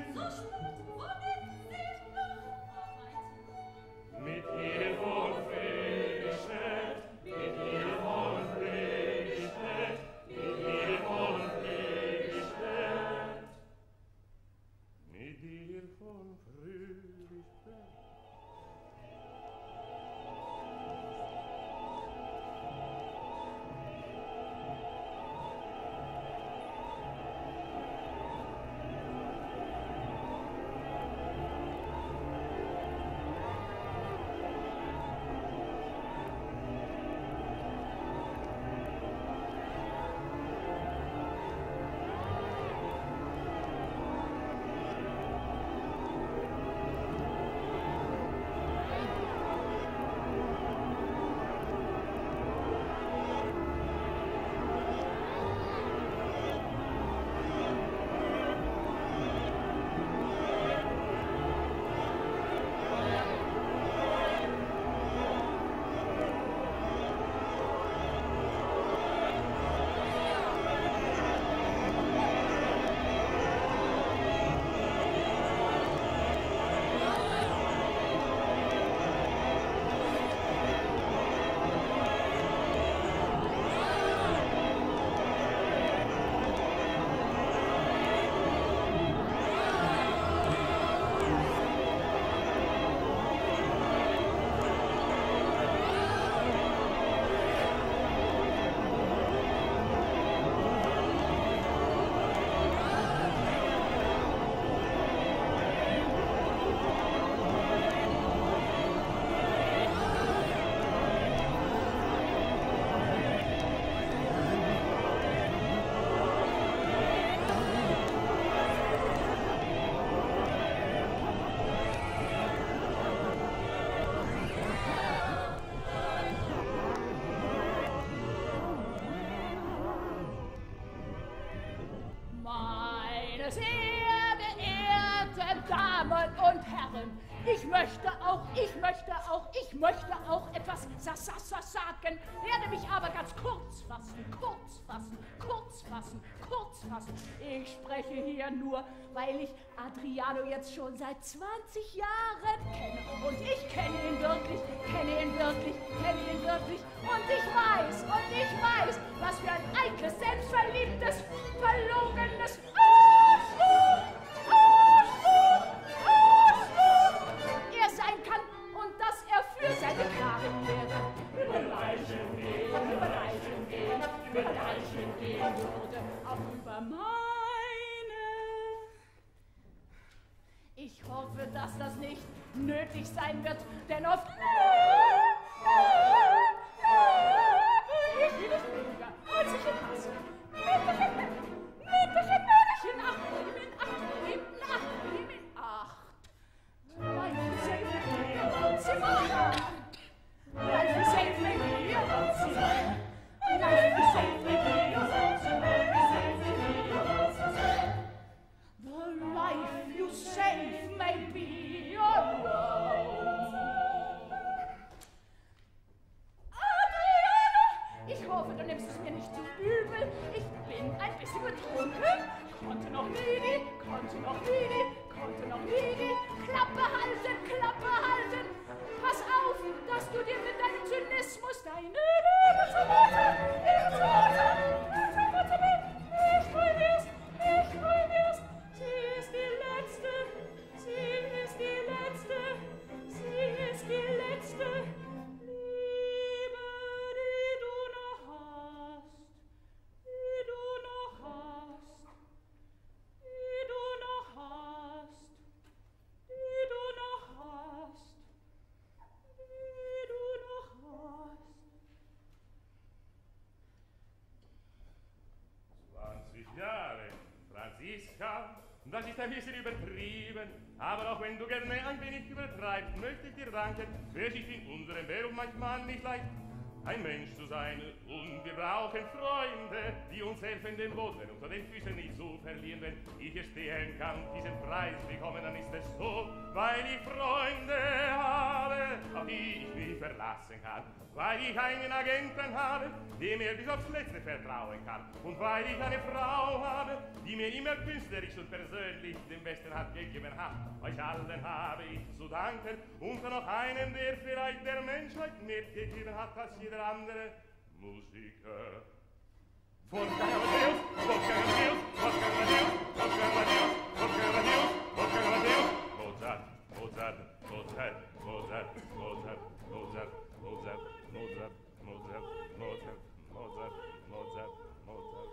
mit ihr wohl frische, mit ihr wohl frische, mit ihr wohl frische, mit ihr wohl frische. Meine sehr geehrten Damen und Herren, ich möchte auch, ich möchte auch, ich möchte auch etwas sa sa sa sagen, werde mich aber ganz kurz fassen, kurz fassen, kurz fassen, kurz fassen. Ich spreche hier nur, weil ich Adriano jetzt schon seit zwanzig Jahren kenne. Und ich kenne ihn wirklich, kenne ihn wirklich, kenne ihn wirklich. Und ich weiß, und ich weiß, was für ein eitles, selbstverliebtes, verlogenes Arschloch, Arschloch, Arschloch er sein kann und dass er für seine Karriere über Leichen gehen, über Leichen gehen, über Leichen gehen würde, auch über meine. Ich hoffe, dass das nicht nötig sein wird, denn oft ich will es weniger, als ich ihn hasse. Mütterchen, Mütterchen, Mütterchen, ach, nimm ihn, ach, nimm ihn, ach, nimm ihn, ach. Life is safe here, won't see more. Life is safe here, won't see more. Life is safe here, won't see more. The life you save may be your own. Adriano, ich hoffe, du nimmst es mir nicht zu übel. Ich bin ein bisschen betrunken. Konnte noch nie, die, konnte noch nie, die, konnte noch nie die Klappe halten, Klappe halten. Pass auf, ist ein bisschen übertrieben, aber auch wenn du gerne ein wenig übertreibst, möchte ich dir danken, wer sich in unserem Beruf manchmal nicht leicht, ein Mensch zu sein. Und wir brauchen Freunde, die uns helfen, den Boden unter den Füßen nicht zu verlieren. Wenn ich es stehen kann, diesen Preis bekommen, dann ist es so, weil ich Freunde habe, auf die ich mich verlassen kann. Weil ich einen Agenten habe, dem er bis aufs Letzte vertrauen kann. Und weil ich eine Frau habe, die mir immer künstlerisch und persönlich den besten Hat gegeben hat. Euch allen habe ich zu danken und noch einen, der vielleicht der Menschheit mehr gegeben hat als jeder andere Musiker. Wolfgang Amadeus, Wolfgang Amadeus, Wolfgang Amadeus, Wolfgang Amadeus, Wolfgang Amadeus, Wolfgang Amadeus, Mozart, Mozart, Mozart, Mozart, Mozart, Mozart, Mozart, Mozart, Mozart, Mozart, Mozart, Mozart, Mozart.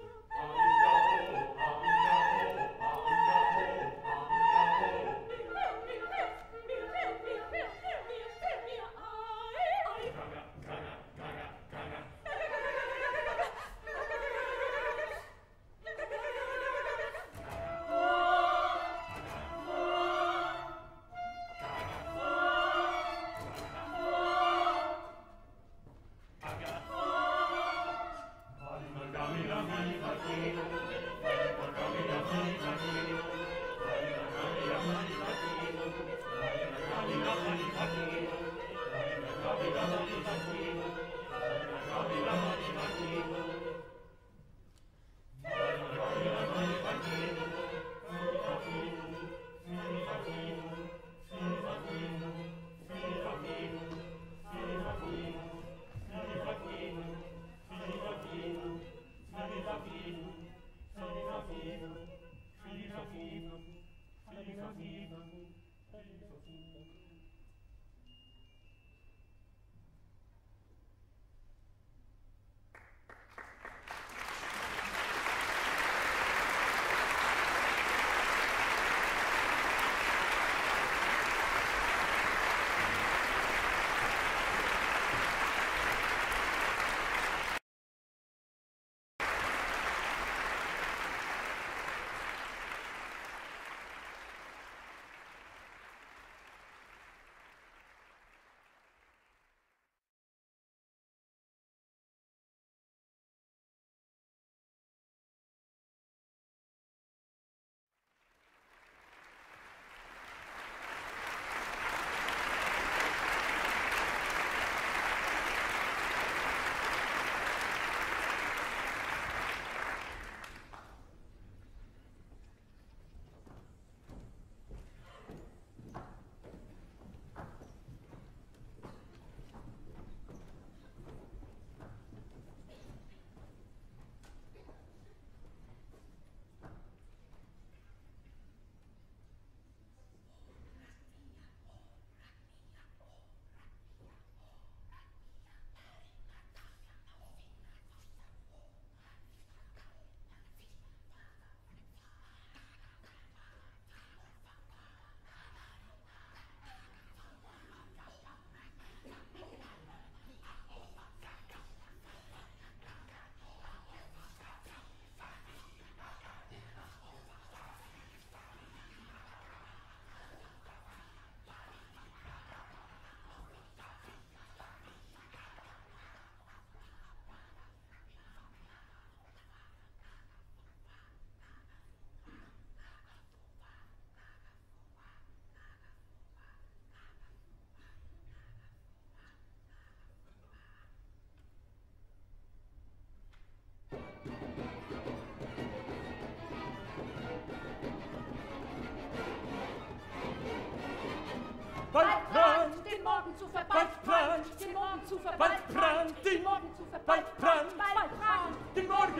Bald Brand, den Morgen zu ver... Bald Brand, den Morgen zu ver... Bald Brand, den Morgen zu ver... Bald Brand, bald Brand, den Morgen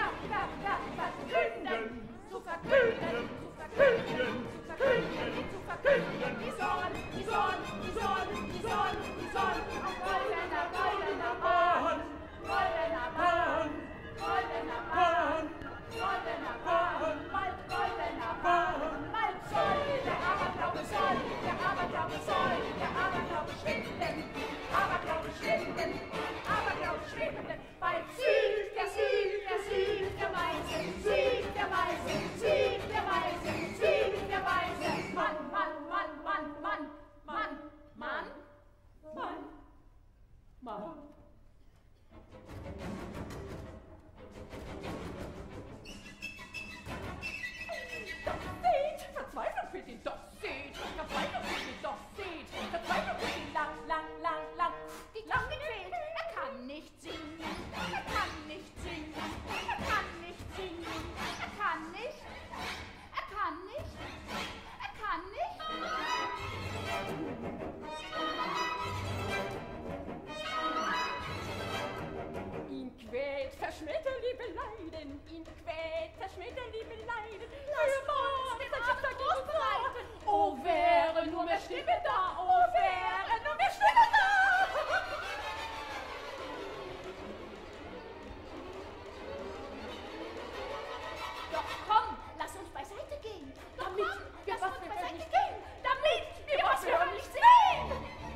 verkünden, zu verkünden, zu verkünden, zu verkünden, zu verkünden. Die Sonne, die Sonne, die Sonne, die Sonne, die Sonne, auf goldener, goldener Bahn, goldener Bahn, goldener Bahn, goldener Bahn, bald goldener Bahn, bald soll der Aberglaube soll, der Aberglaube soll, der Aberglaube schwinden, Aberglaube schwinden, Aberglaube schwinden, bald Sieg, der Sieg, der Sieg, der Weisen, Sieg, der Weisen, Sieg, der Weisen, Sieg, Mann, Mann, Mann, Mann, Mann, Mann. Das seht, verzweifelt für die, das seht, verzweifelt für die, das seht, verzweifelt für die, lang, lang, lang, lang, die lang gefehlt. Er kann nicht singen, er kann nicht singen, er kann nicht singen, er kann nicht, er kann nicht, er kann nicht. Ihn quält, verschmäht der Liebe Leiden, ihn quält, verschmäht der Liebe Leiden. Lass uns den After gegen breiten. Oh, wäre nur mehr Stimme da, oh, wäre nur mehr Stimme da. Doch komm, lass uns beiseite gehen. Damit wir was wir hören nicht sehen. Damit wir was wir hören nicht sehen.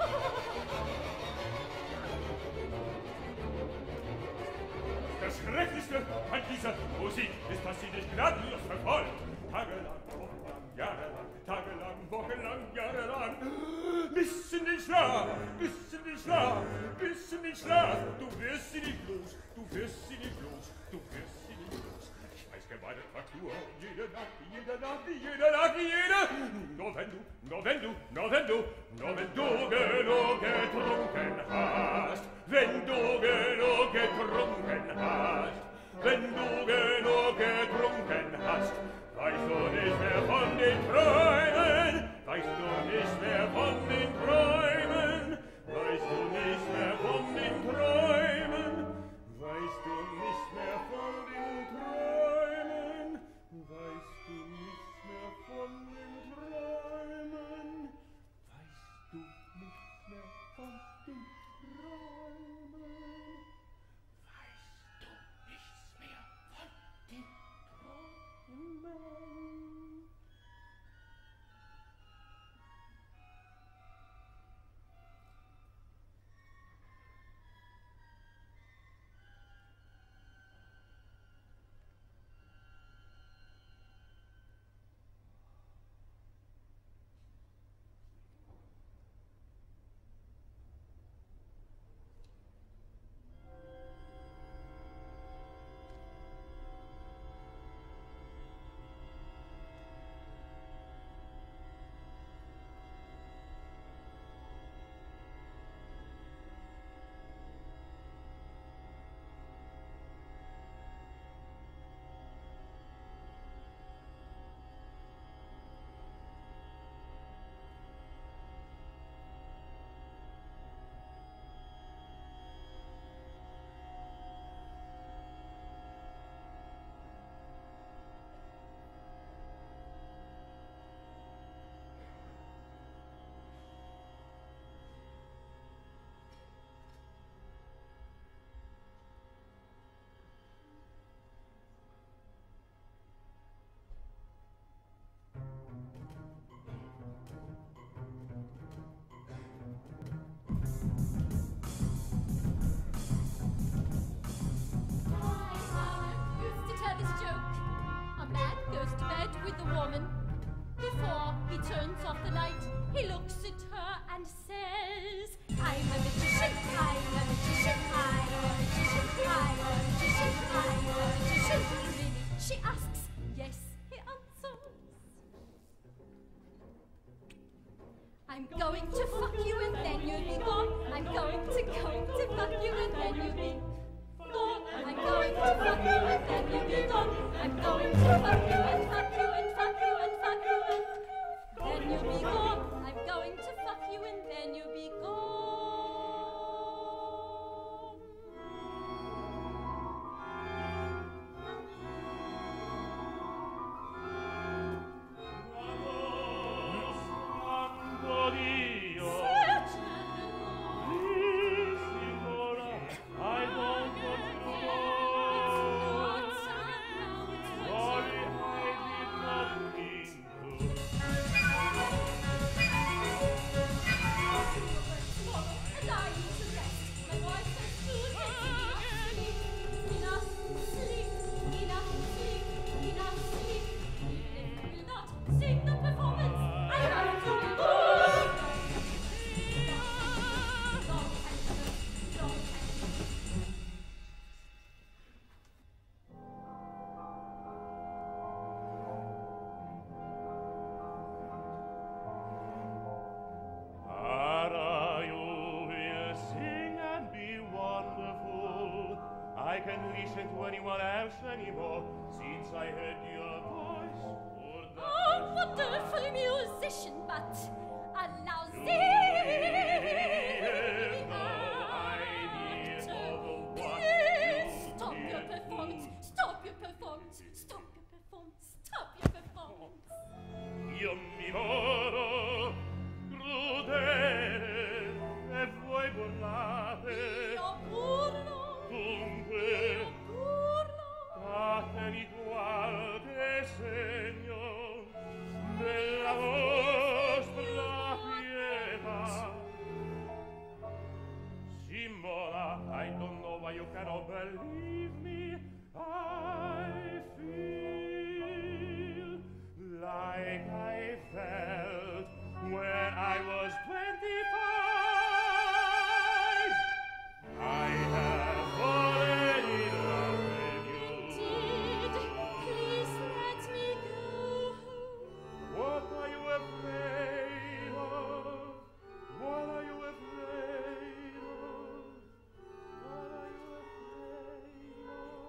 Das Schrecklichste an dieser Musik ist, dass sie dich gnadenlos verfolgt. Tagelang, wochenlang, jahrelang, tagelang, wochenlang, jahrelang. Bis in den Schlaf, bis in den Schlaf, bis in den Schlaf. Du wirst sie nicht los, du wirst sie nicht los, du wirst sie nicht los. Ich weiß gemeine Fraktur, jede Nacht, jede Nacht, jede Nacht, jede. Nur wenn du, nur wenn du, nur wenn du, nur wenn du genug getrunken hast. Wenn du genug getrunken hast, wenn du genug getrunken hast, weißt du nicht mehr von den Träumen, weißt du nicht mehr von den Träumen, weißt du nicht mehr von den Träumen, weißt du nicht mehr von den Träumen, weißt du nicht mehr von den Träumen, weißt du nicht mehr von den Träumen. Turns off the light, he looks at her and says, I'm a magician, I'm a magician, I'm a magician, I'm a magician, I'm a magician. Really? She asks. Yes, he answers. I'm going to fuck you and then you'll be gone. I'm going to, going to fuck you and then you'll be gone. I'm going to fuck you and then you'll be gone. I'm going to fuck you and fuck you and fuck you and fuck you and then you'll be gone. I'm going to fuck you and then you'll be gone. listen to anyone else anymore since I heard your voice. For that Oh, wonderful musician, but a lousy actor. Please stop your performance. Stop your performance. Stop your performance. Stop your performance. io mi moro crudele e voi burlate. Io burlo. Dunque, Burlo. datemi qualche segno della vostra pietà. Simola, I don't know why you cannot believe me. I feel like I felt when I was twenty-five. I have fallen in love with you. Did please let me go. What are you afraid of? What are you afraid of? What are you afraid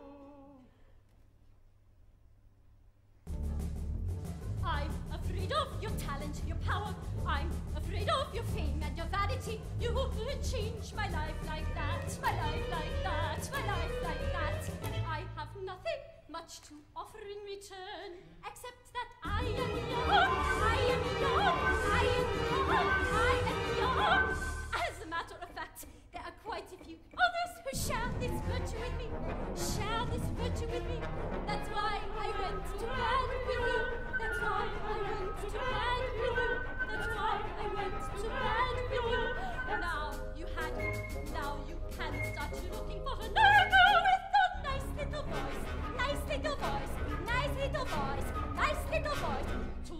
of? I'm afraid of your talent, your power. I'm afraid of your fame and your vanity. You could change my life like that, my life like that, my life like that. I have nothing much to offer in return, except that I am young, I am young, I am young, I am young. As a matter of fact, there are quite a few others who share this virtue with me, share this virtue with me. That's why I went to bed with you. That's why I went to bed with you. That's why I went to bed with you. Now you had me. Now you can start looking for another girl with a nice little voice, nice little voice, nice little voice, nice little voice. To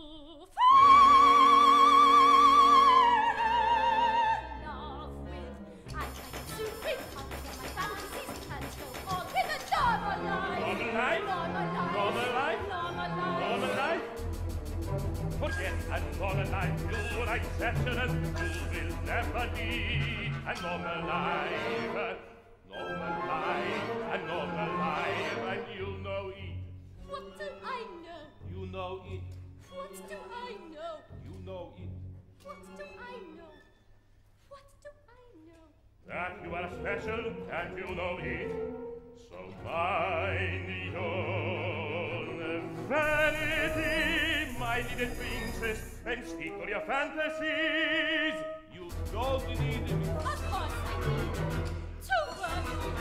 fall in love with. I can soon recount all my fantasies and go on with a normal life. Normal life? Normal life. Normal life? Normal life. Normal life? Forget a normal life, you like settlers, you will never need a normal life. Normal life, a normal life, and you know it. What do I know? You know it. What do I know? You know it. What do I know? What do I know? That you are special, and you know it. So mind your vanity, my little princess, and stick to your fantasies. You don't need me. Of course I need to work with you.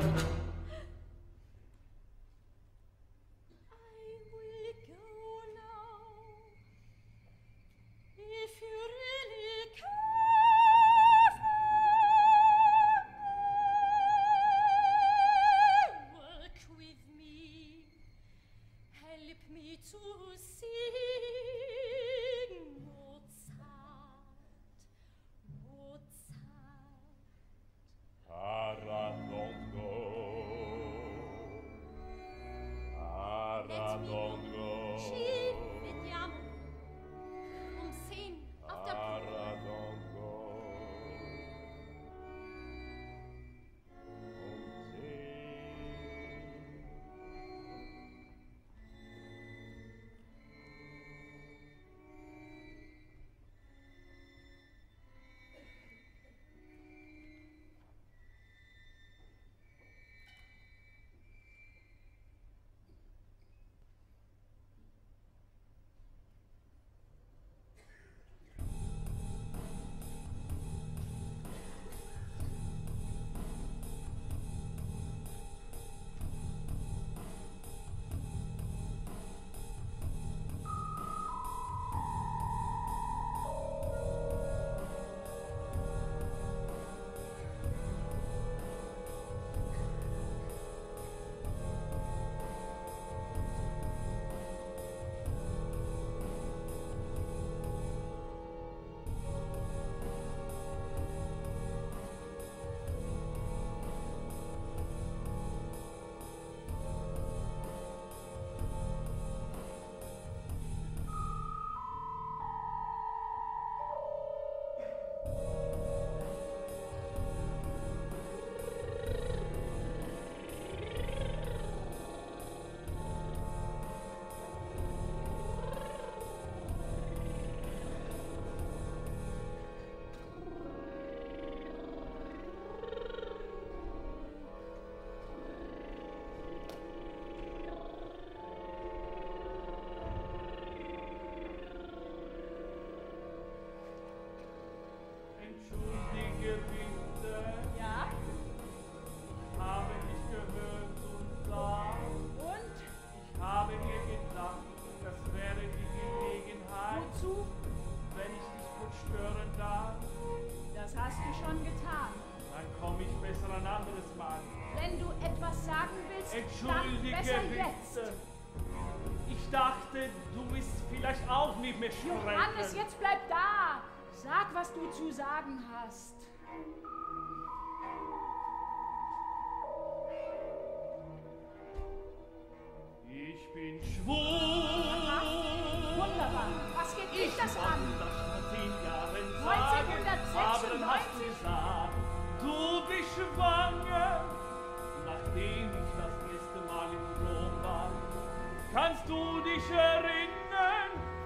I will go now. If you really care for me, work with me. Help me to sing Mozart. ein anderes Mal. Wenn du etwas sagen willst, Entschuldige dann besser bitte. jetzt. Ich dachte, du willst vielleicht auch mit mir sprechen. Johannes, jetzt bleib da. Sag, was du zu sagen hast. Ich bin schwul. Wunderbar. Was geht dich das an? Das vor zehn Jahren sagen, aber dann hast du gesagt, du bist schwanger. Nachdem ich das erste Mal in Rom war, kannst du dich erinnern?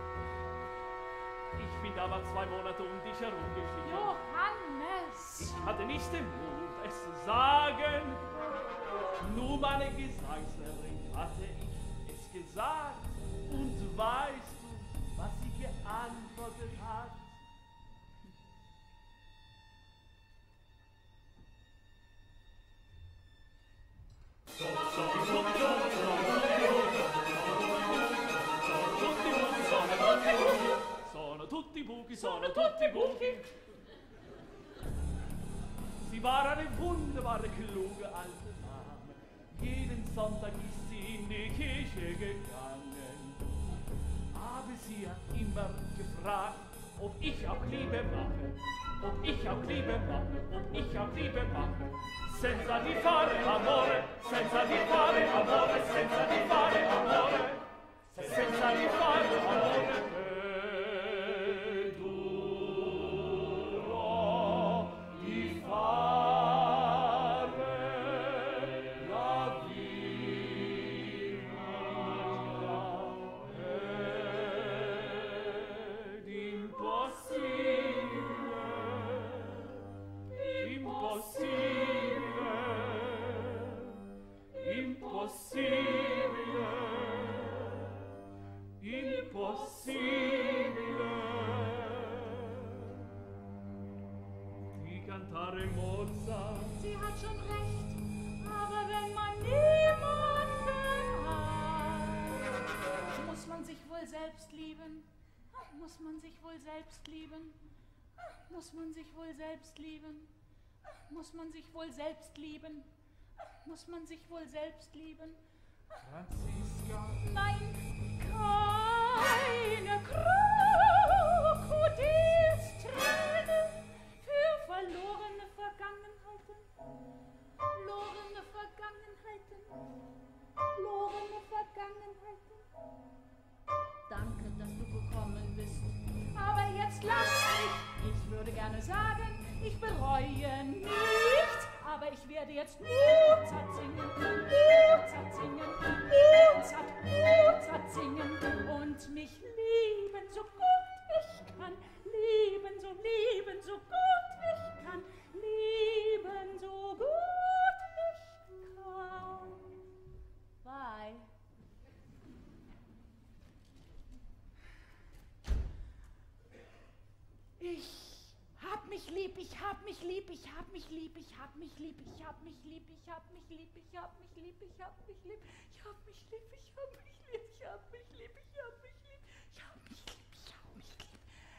Ich bin aber zwei Monate um dich herumgeschlichen. Johannes! Ich hatte nicht den Mut, es zu sagen. Nur meine Gesangslehrerin hatte ich es gesagt. Und weißt du, was sie geantwortet hat? Sono tutti buchi, sono tutti buchi. Sie war eine wunderbare, kluge alte Dame. Jeden Sonntag ist sie in die Kirche gegangen. Aber sie hat immer gefragt, ob ich auch Liebe mache, ob ich auch Liebe mache, ob ich auch Liebe mache. Senza di fare amore, senza di fare amore, senza di fare amore, senza di fare amore. Sie hat schon recht, aber wenn man niemanden hat, muss man sich wohl selbst lieben. Muss man sich wohl selbst lieben. Muss man sich wohl selbst lieben. Muss man sich wohl selbst lieben. Muss man sich wohl selbst lieben. Franziska. Nein, keine Krokodilsträne für verlorene Vergangenheiten. Verlorene Vergangenheiten. Verlorene Vergangenheiten. Danke, dass du gekommen bist. Aber jetzt lass mich. Ich würde gerne sagen, ich bereue nichts. Aber ich werde jetzt Mozart singen, Mozart singen, Mozart, Mozart singen und mich lieben, so gut ich kann. Lieben, so lieben, so gut ich kann. Lieben, so gut ich kann. Bye. Ich hab mich lieb, ich hab mich lieb, ich hab mich lieb, ich hab mich lieb, ich hab mich lieb, ich hab mich lieb, ich hab mich lieb, ich hab mich lieb, ich hab mich lieb, ich hab mich lieb, ich hab mich lieb, ich hab mich lieb, ich hab mich lieb, ich hab mich lieb.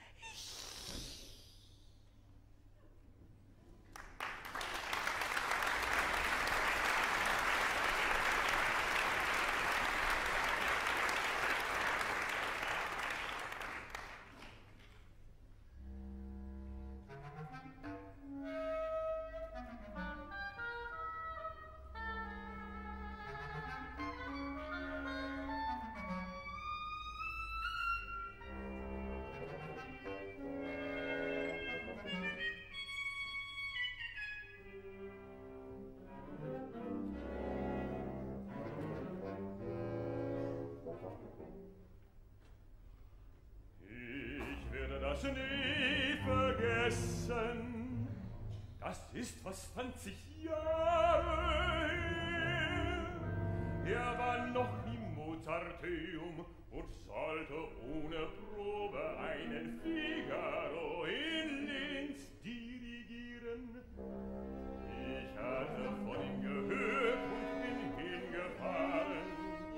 das nie vergessen. Das ist fast zwanzig Jahre her. Er war noch im Mozarteum und sollte ohne Probe einen Figaro in Linz dirigieren. Ich hatte von ihm gehört und bin hingefahren,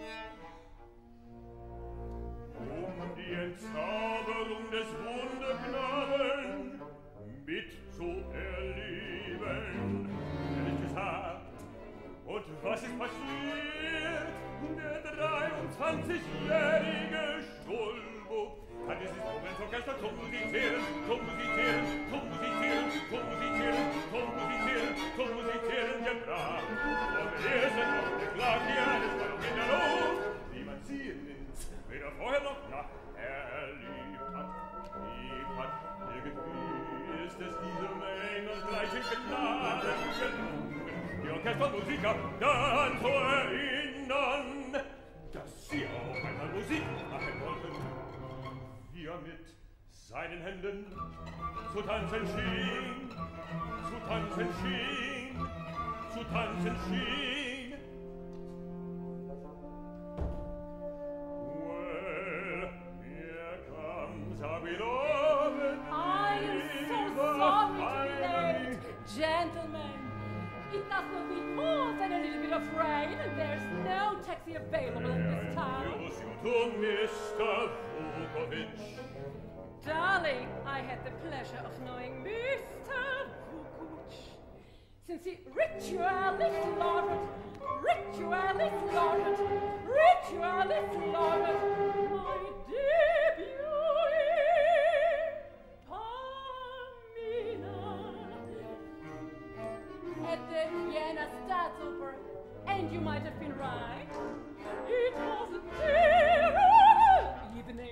um die Entzauberung des Wunderknaben mit zu erleben. Ehrlich zwanzigjährige Stulbub. Kann dieses Moment-Orchester zum Musizieren, zum Musizieren, zum Musizieren, zum Musizieren, zum Musizieren, zum Musizieren gebracht. Und er ist ein Ort, klar wie eine Spannung in der Luft, wie man sie nimmt, weder vorher noch nachher erlebt hat. Lieb hat, irgendwie ist es diesem engelsgleichen Gnaden gelungen, die Orchestermusiker daran zu erinnern, dass sie auch einmal Musik machen wollten. Wie er mit seinen Händen zu tanzen schien, zu tanzen schien, zu tanzen schien. Well, here comes our beloved I'm so sorry to be late. Gentlemen, it does not need more than a little bit of rain, and there's no taxi available in this town. Introduce you to Mister Vukovic. Darling, I had the pleasure of knowing Mister Vukovic. Since he ritually slaughtered, ritually slaughtered, ritually slaughtered my debut, Pamina, at the Vienna Staatsoper. And you might have been right. It was a terrible evening.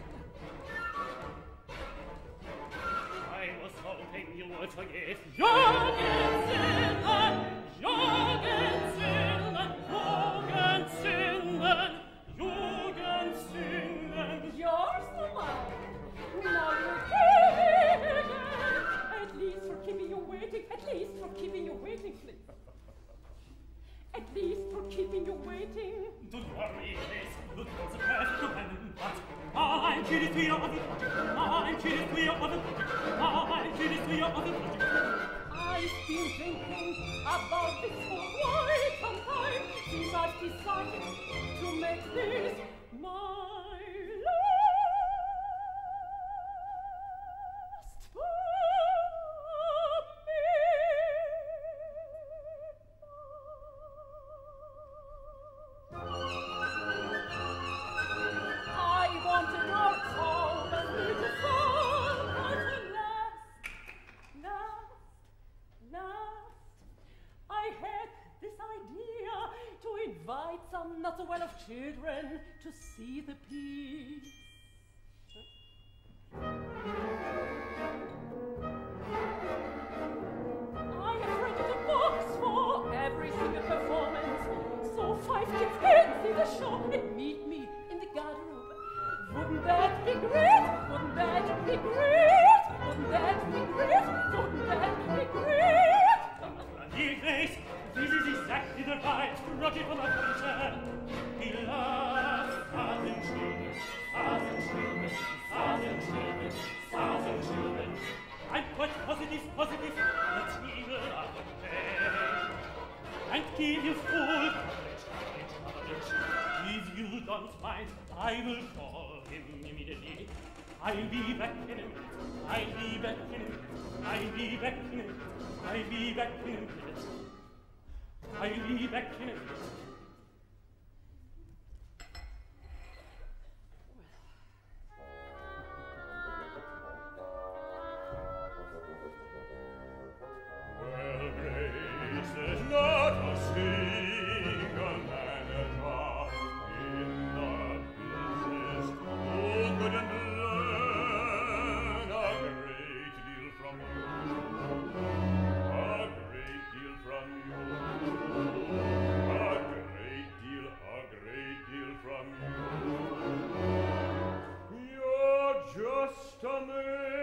I was hoping you would forgive. Jugendsünden, Jugendsünden, Jugendsünden, Jugendsünden. yours or mine? Now you're kidding. At least for keeping you waiting. At least for keeping you waiting, please. At least for keeping you waiting. Don't worry, Liz. Look at the perfect companion, but I'm kidding to your other. I'm kidding to your other. I'm kidding to your other. I've been thinking about this for quite some time since I've decided to make this my last I wanted our soul and beautiful, but last, last, last, I had this idea to invite some not so well of children to see the piece. I have rented a box for every single performance, so five kids can see the show and meet me in the garderobe. Wouldn't that be great? Wouldn't that be great? Wouldn't that be great? Wouldn't that be great? Dear Grace, this is exactly the right rocket for my concern. He loves thousand children, thousand children, thousand children, thousand children. I'm quite positive, positive that he will understand and give you full coverage. If you don't mind, I will call him immediately. I'll be back in a minute. I'll be back in a minute. I'll be back in a minute. I'll be back in a minute. I'll be back in a minute. Well, Grace, there's not a single manager in the business who couldn't learn a great deal from you. A great deal from you. A great deal, a great deal from you. You're just amazing.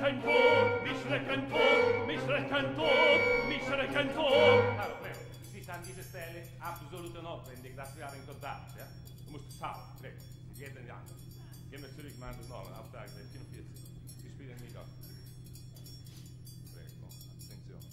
schrecken tot, mich schrecken tot, mich schrecken tot, mich schrecken tot. Caro, prego, es ist an dieser Stelle absolut notwendig, dass wir einen Kontakt, ja? Du musst schauen, prego, Sie geben die Antwort. Gehen wir zurück mal an das Normen, Auftrag vierundvierzig. Wir spielen nicht auf. Prego, attenzione.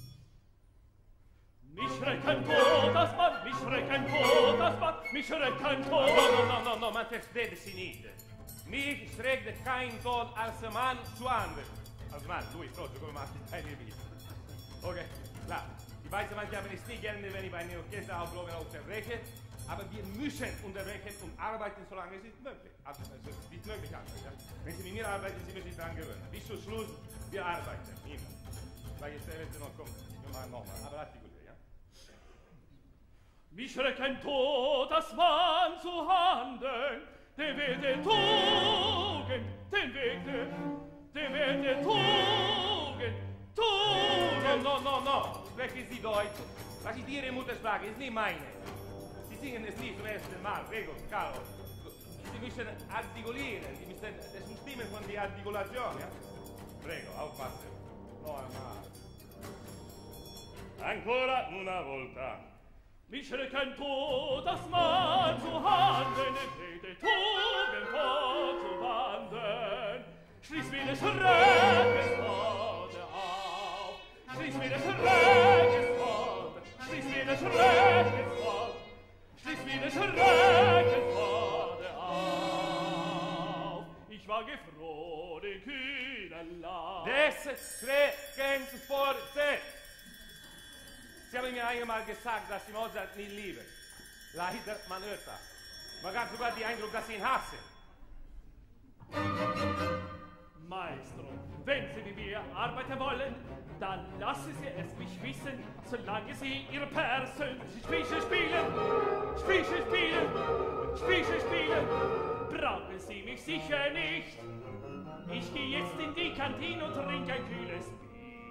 Mich schrecken tot, das Mann, mich schrecken tot, das Mann, mich schrecken tot. No, no, no, no, no, man versteht sie nicht. Mich schreckte kein Ton als Mann zu anderen. Als Mann, du, ich trotzdem, komme mal keine Wiese. Okay, klar. Die Weiße Mann haben es nicht gerne, wenn ich bei einer Orchester auflaufen unterbreche, aber wir müssen unterbrechen und arbeiten, solange es ist möglich. Also, es ist nicht möglich anders, ja? Wenn Sie mit mir arbeiten, Sie müssen sich daran gewöhnen. Bis zum Schluss, wir arbeiten, immer. Weil jetzt wird noch kommen. Wir machen nochmal, aber artikulieren, ja? Mich schrecken tot, das Mann zu handeln, den Weg der Tugend, den Weg der, den Weg der Tugend, Tugend. No, no, no, no, sprechen Sie Deutsch. Was ist Ihre Muttersprache, ist nicht meine. Sie singen es nicht zum ersten Mal, prego, Carlo. Sie müssen artikulieren, Sie müssen, es un stimmen von der Artikulation, ja? Prego, aufpassen. No, einmal. Ancora una volta. Mich schrecken tot, das Mann zu handeln, den Weg der Tugend fortzuwandeln. Schließ mir des Schreckens Pforte auf, schließ mir des Schreckens Pforte, schließ mir des Schreckens Pforte, schließ mir des Schreckens Pforte auf. Ich war gefroh, den kühnen Lauf. Des Schreckens Pforte. Sie haben mir einmal gesagt, dass Sie Mozart nicht lieben. Leider, man hört das. Man hat sogar den Eindruck, dass Sie ihn hassen. Maestro, wenn Sie mit mir arbeiten wollen, dann lassen Sie es mich wissen, solange Sie Ihre persönliche Spiele spielen, Spiele spielen, Spiele spielen, brauchen Sie mich sicher nicht. Ich gehe jetzt in die Kantine und trinke ein kühles Bier.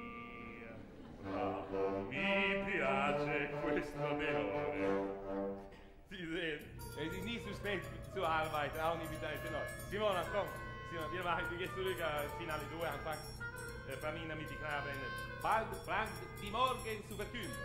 Mi piace questo tenore. Sie sehen, es ist nicht so spät zu arbeiten, auch nicht mit einem Tenor. Simona, komm. Simona, wir machen jetzt zurück al Finale due, Anfang. Äh, Pamina mit die Knaben. Bald Frank die Morgen zu verkünden.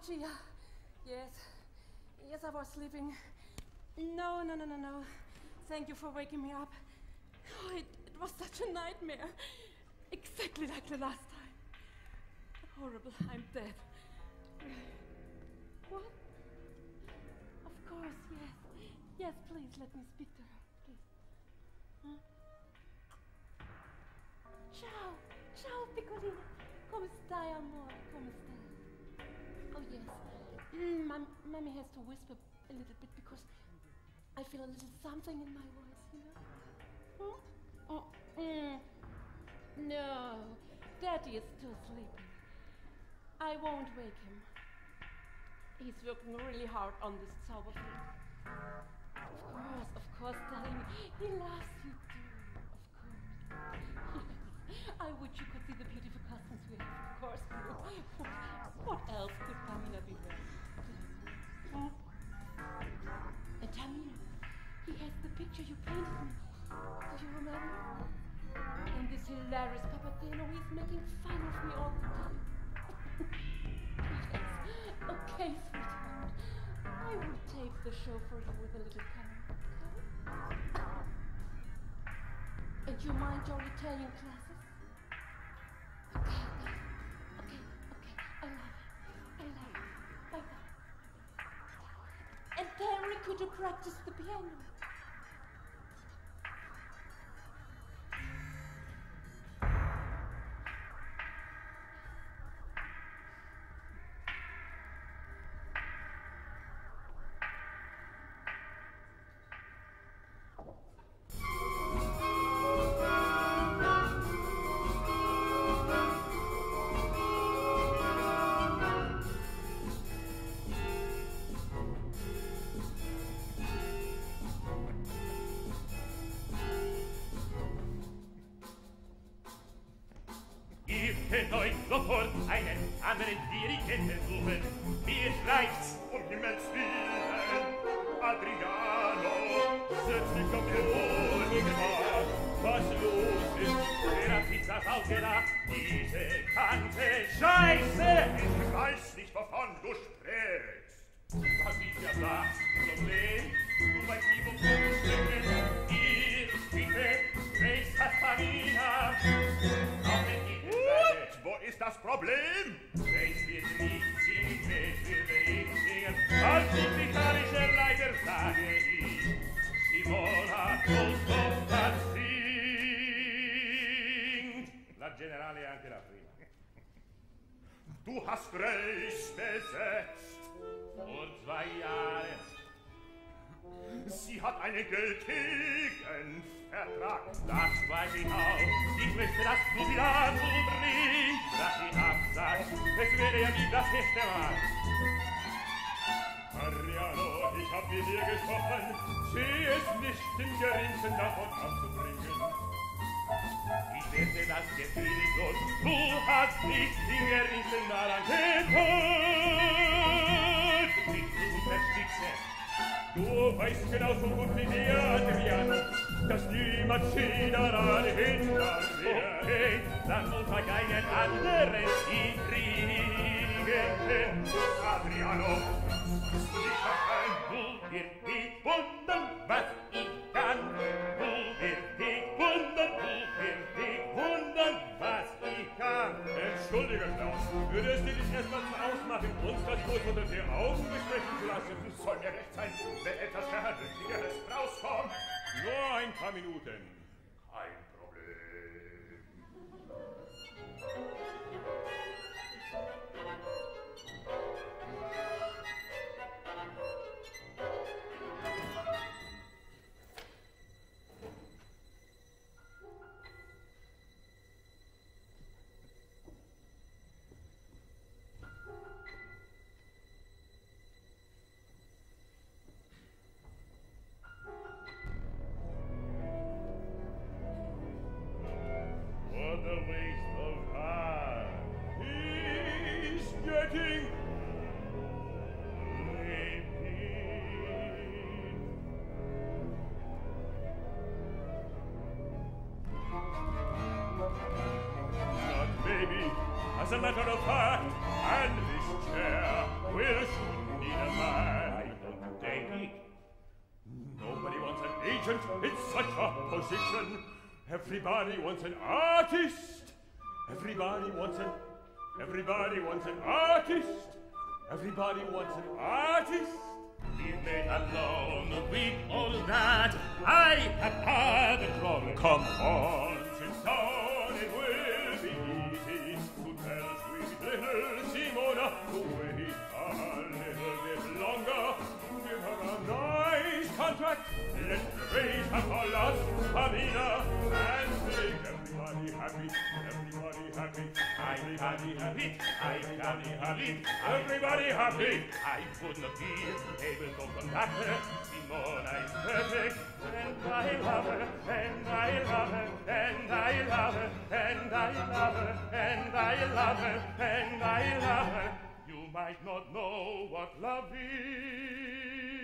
Lucia. Yes. Yes, I was sleeping. No, no, no, no, no. Thank you for waking me up. Oh, it, it was such a nightmare. Exactly like the last time. Horrible. I'm dead. What? Of course, yes. Yes, please, let me speak to her. Please. Huh? Ciao. Ciao, piccolina. Come stai, amore? Come stai? Oh, yes. Mm, Mom, Mommy has to whisper a little bit because I feel a little something in my voice, you know? Hmm? Oh, mm. No, Daddy is still sleeping. I won't wake him. He's working really hard on this Zauberflöte. Of course, of course, darling. He loves you too, of course. Yes. I wish you could see the beautiful costumes we have, of course. What else could Tamina be wearing? Hmm? And Tamina, he has the picture you painted me. Do you remember? And this hilarious Papageno, he's making fun of me all the time. Yes. Okay, sweetheart. I will tape the show for you with a little camera, okay? And you mind your Italian classes? Okay, okay, okay, okay. I love you. I love you. Bye-bye. And Terry, could you practice the piano? Könnt euch sofort einen anderen Dirigenten suchen. Mir reicht's. Um Himmels Willen, Adriano, setz dich auf die Ohren. Was los ist, wer hat sich das ausgedacht? Diese ganze Scheiße! Ich weiß nicht, wovon du sprichst. Was ist ja das Problem? Du weißt nie, wovon du sprichst. Ihr bitte, rechts Kasparina. Auf den Gegenseite. Wo ist das Problem? Es wird nicht ziemlich mehr für den singen. Als musikalischer Leiter sage ich, Simona Kosow das singt. La Generale anche la prima. Du hast recht besetzt. Vor zwei Jahren. Sie hat einen gültigen Vertrag. Das weiß ich auch. Ich möchte, dass du sie dazu bringst, dass sie absagt. Es wäre ja nie das erste Mal. Mariano, ich hab mit dir gesprochen. Sie ist nicht im geringsten davon abzubringen. Ich werde das Gefühl los. Du hast nicht im geringsten daran getan. Nicht zu versticksen. Du weißt genauso gut wie wir, Adriano, dass niemand sie daran hindern wird. Okay, dann muss man keinen anderen sie kriegen. Adriano, kannst du nicht machen? Du wirst dich wundern, was ich kann. Du wirst dich wundern, du wirst dich wundern, was ich kann. Entschuldige, Klaus, würde es dir nicht erstmal zum Ausmachen, uns das kurz unter den Augen besprechen zu lassen? Soll mir recht sein, wenn etwas Verhandlungslicheres rauskommt. Nur ein paar Minuten. Kein Problem. As a matter of fact, and this chair will soon need a man. I don't take it. Nobody wants an agent in such a position. Everybody wants an artist. Everybody wants an... Everybody wants an artist. Everybody wants an artist. Leave me alone with all that. I have had a problem. Come on, sit down, it will be easy to tell sweet little Simona to wait a little bit longer. Give her a nice contract. Let the race have a lot, Pamina, and make everybody happy. Everybody happy. Everybody happy. Everybody happy. Everybody happy. I would not be able to contact her. Simona is perfect, and I love her, and I love her, and I love her, and I love her, and I love her, and I love her. You might not know what love is,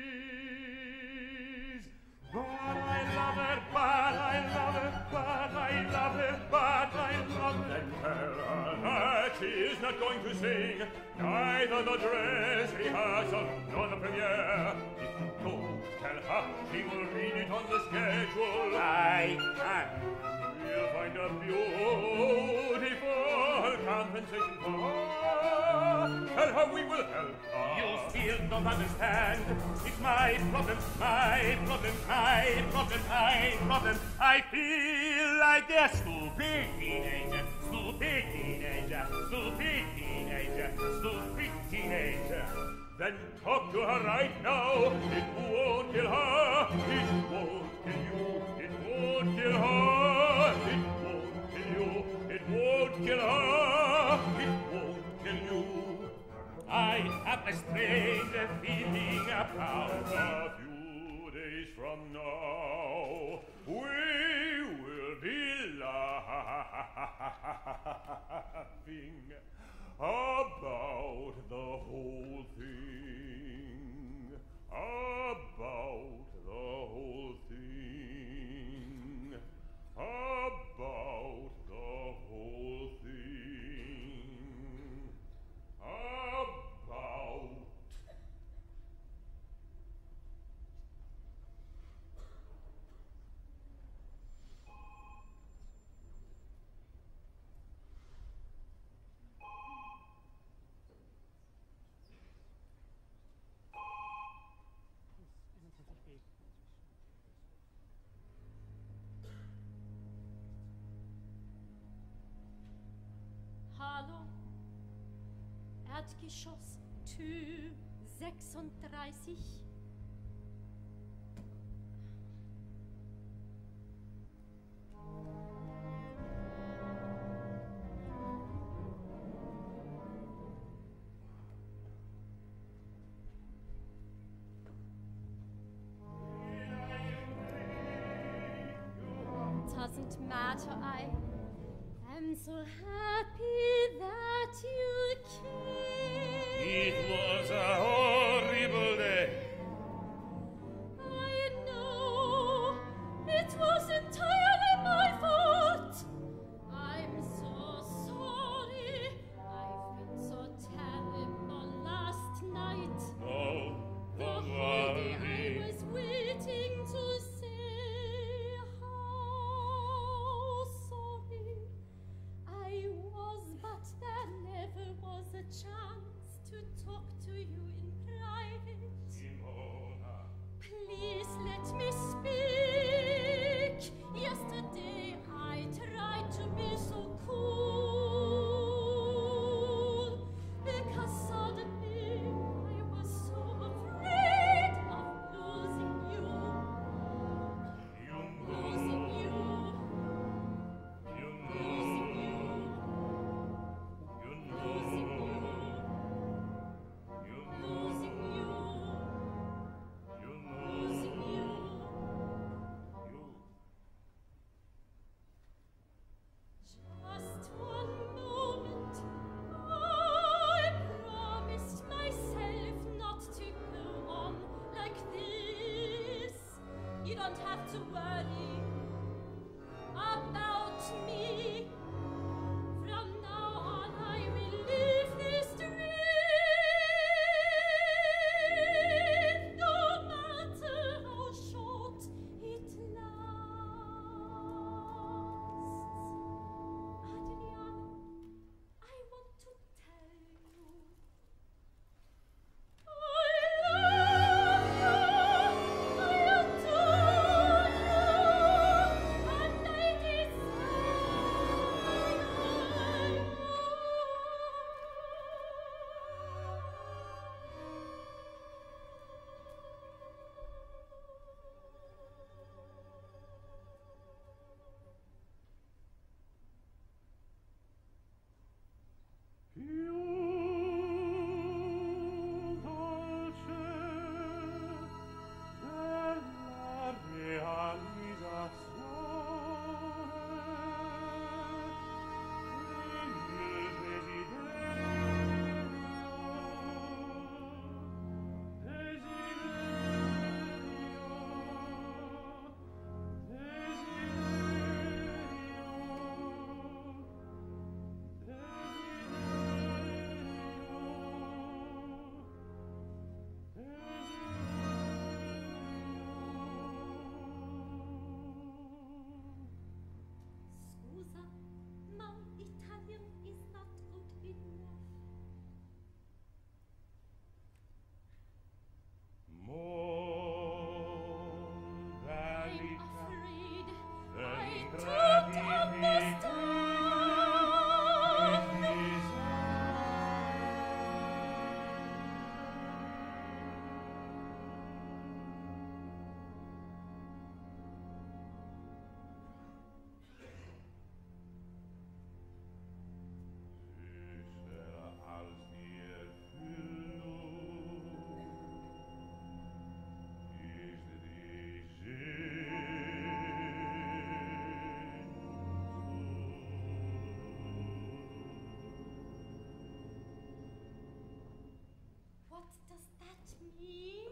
but I love her, but I love her, but I love her, but I love her. Then tell her that she is not going to sing, neither the dress rehearsal nor the premiere. If you don't tell her, she will read it on the schedule. I can. We'll find a beautiful compensation for her. Tell her we will help her. You still don't understand. It's my problem, my problem, my problem, my problem. I feel like a stupid teenager, stupid teenager, stupid teenager, stupid teenager. Then talk to her right now. It won't kill her. It won't kill you. It won't kill her. It won't kill you. It won't kill her. It won't kill you. I have a strange feeling about a few days from now, we will be laughing about the whole thing, about the whole thing, about the whole thing, about... Hallo, Erdgeschoss, Tür sechsunddreißig. Doesn't matter, I am so happy that you came. It was a horrible day. I know it was entirely my fault. I'm so sorry. I've been so terrible last night. No, The don't whole day worry. I was waiting to say how sorry I was, but there never was a chance to talk to you in private. Simona, Please let me speak. Yesterday I tried to be so cool, because suddenly I was so afraid of losing you. you Losing know, you. you Losing know, you. you Losing know, you. you Losing you. you know, Losing you. you. Just one moment. I promised myself not to go on like this. You don't have to worry about me. From now on I Me?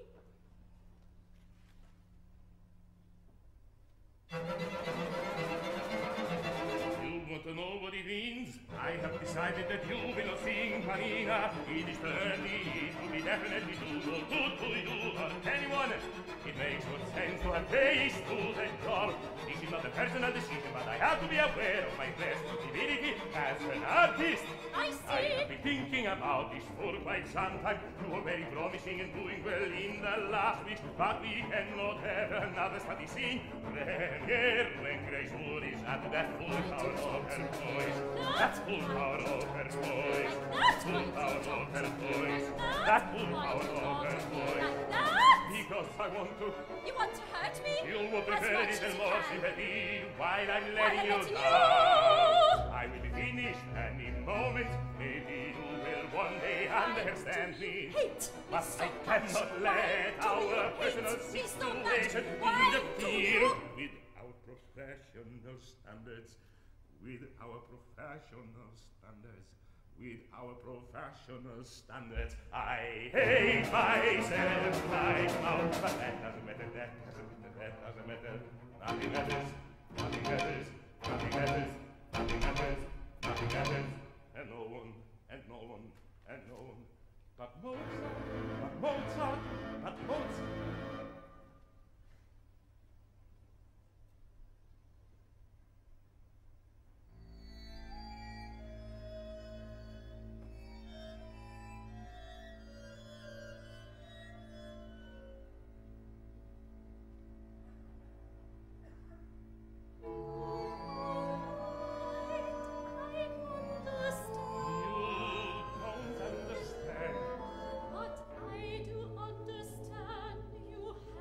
You want to know what it means? I have decided that you will not sing Panina. It is thirty, it will be definitely do no good to you or anyone. It makes no sense to have taste to that job. This is not a personal decision, but I have to be aware of my responsibility as an artist. I see. I have been thinking about this for quite some time. You were very promising and doing well in the last week, but we cannot have another study scene premiere when Grace Moore is at that full power of her voice. That's full power of her voice. Full power of her voice. That full power of her voice. Because I want to. You want to hurt me? You will As prefer a much as little you more can. sympathy while I'm While letting I'm you letting down. you. I will be finished any moment. Maybe you will one day understand me. Hate But me so I cannot much. let Why do our you personal hate me so much? situation Why do interfere you? with our professional standards. With our professional standards. With our professional standards. I hate myself right now. But that doesn't matter, that doesn't matter, that doesn't matter. Nothing matters, nothing matters, nothing matters, nothing matters, nothing matters. And no one, and no one, and no one. But Mozart, but Mozart, but Mozart. But I do understand you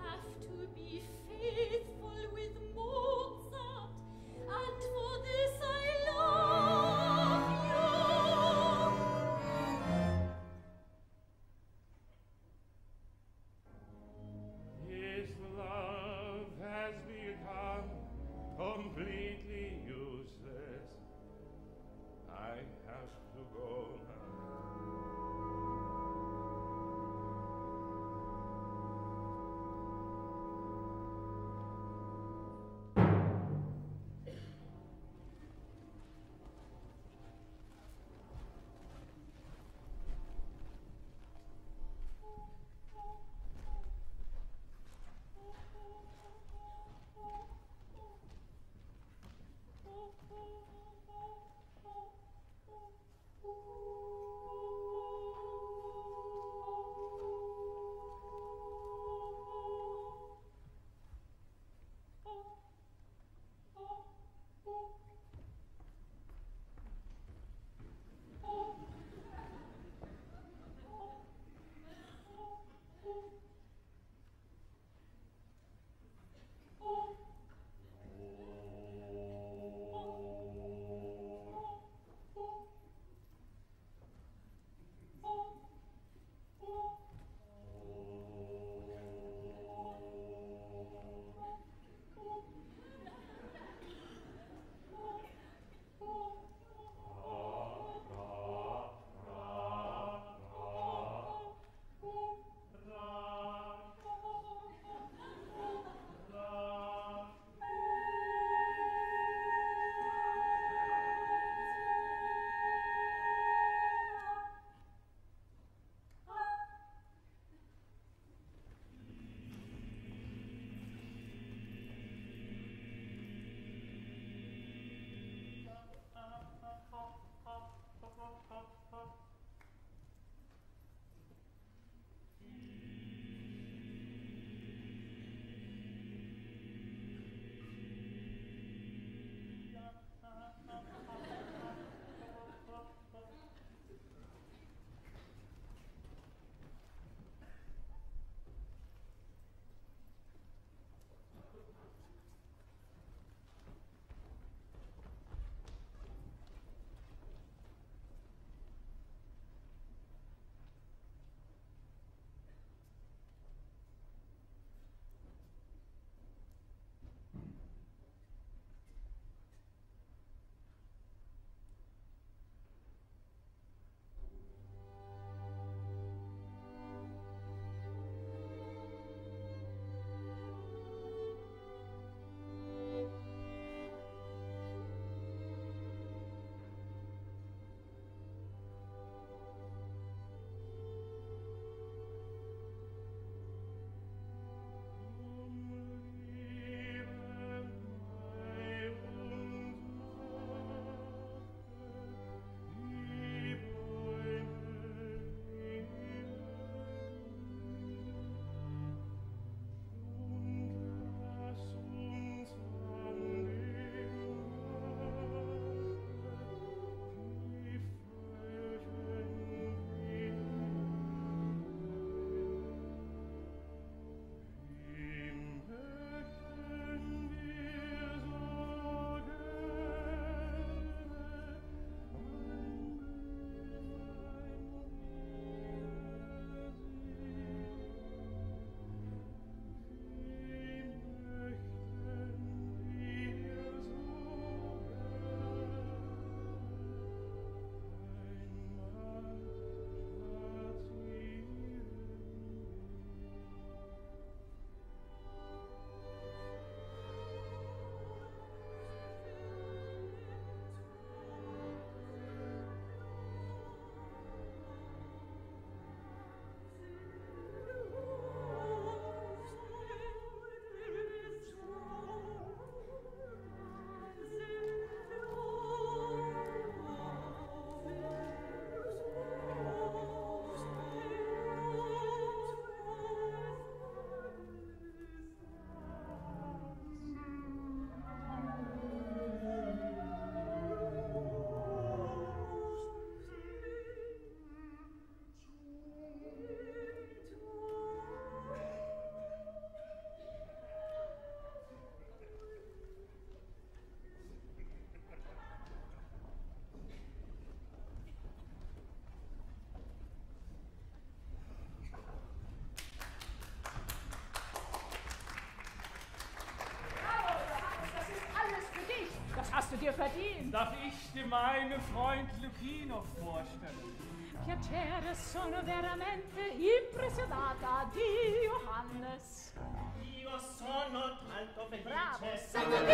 verdient. Darf ich dir meinen Freund Lucchino vorstellen? Piacere, sono veramente impressionata di Johannes. Io sono tanto felice. Bravo, sei un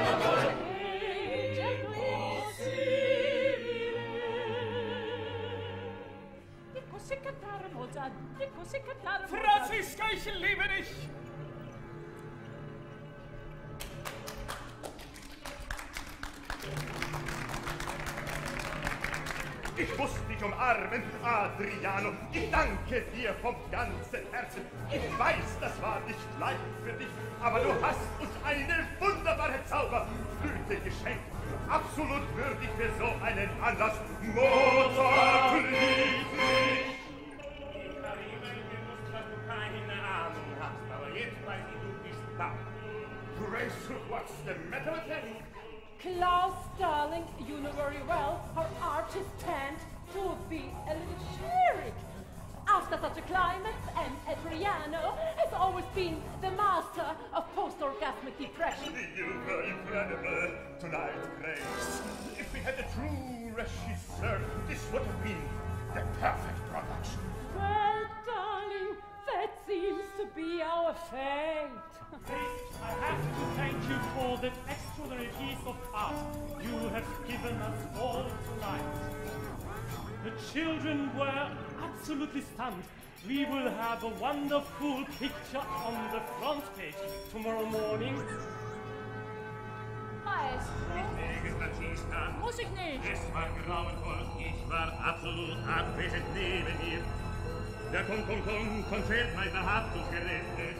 Di così cantare, Mozart, di così cantare, Mozart. Franziska, ich liebe dich! Ich muss dich umarmen, Adriano. Ich danke dir vom ganzen Herzen. Ich weiß, das war nicht leicht für dich, aber du hast uns eine wunderbare Zauberflöte geschenkt. Absolut würdig für so einen Anlass. Mozart liebt mich. Ich habe immer gewusst, dass du keine Ahnung hast, aber jetzt weiß ich, du bist da. Grace, what's the matter with him? Klaus, darling, you know very well how artists tend to be a little sherick. After such a climax, and Adriano has always been the master of post-orgasmic depression. You were incredible tonight, Grace. If we had a true regisseur, this would have been the perfect production. Well, darling, that seems to be our fate. I have to thank you for that extraordinary piece of art you have given us all tonight. The children were absolutely stunned. We will have a wonderful picture on the front page tomorrow morning. Maestro, Wegen Batista. muss ich nicht. Es war grauenvoll, ich war absolut abwesend neben ihr. Der Kon Kon Kon Konzert meiner Haftung gerettet.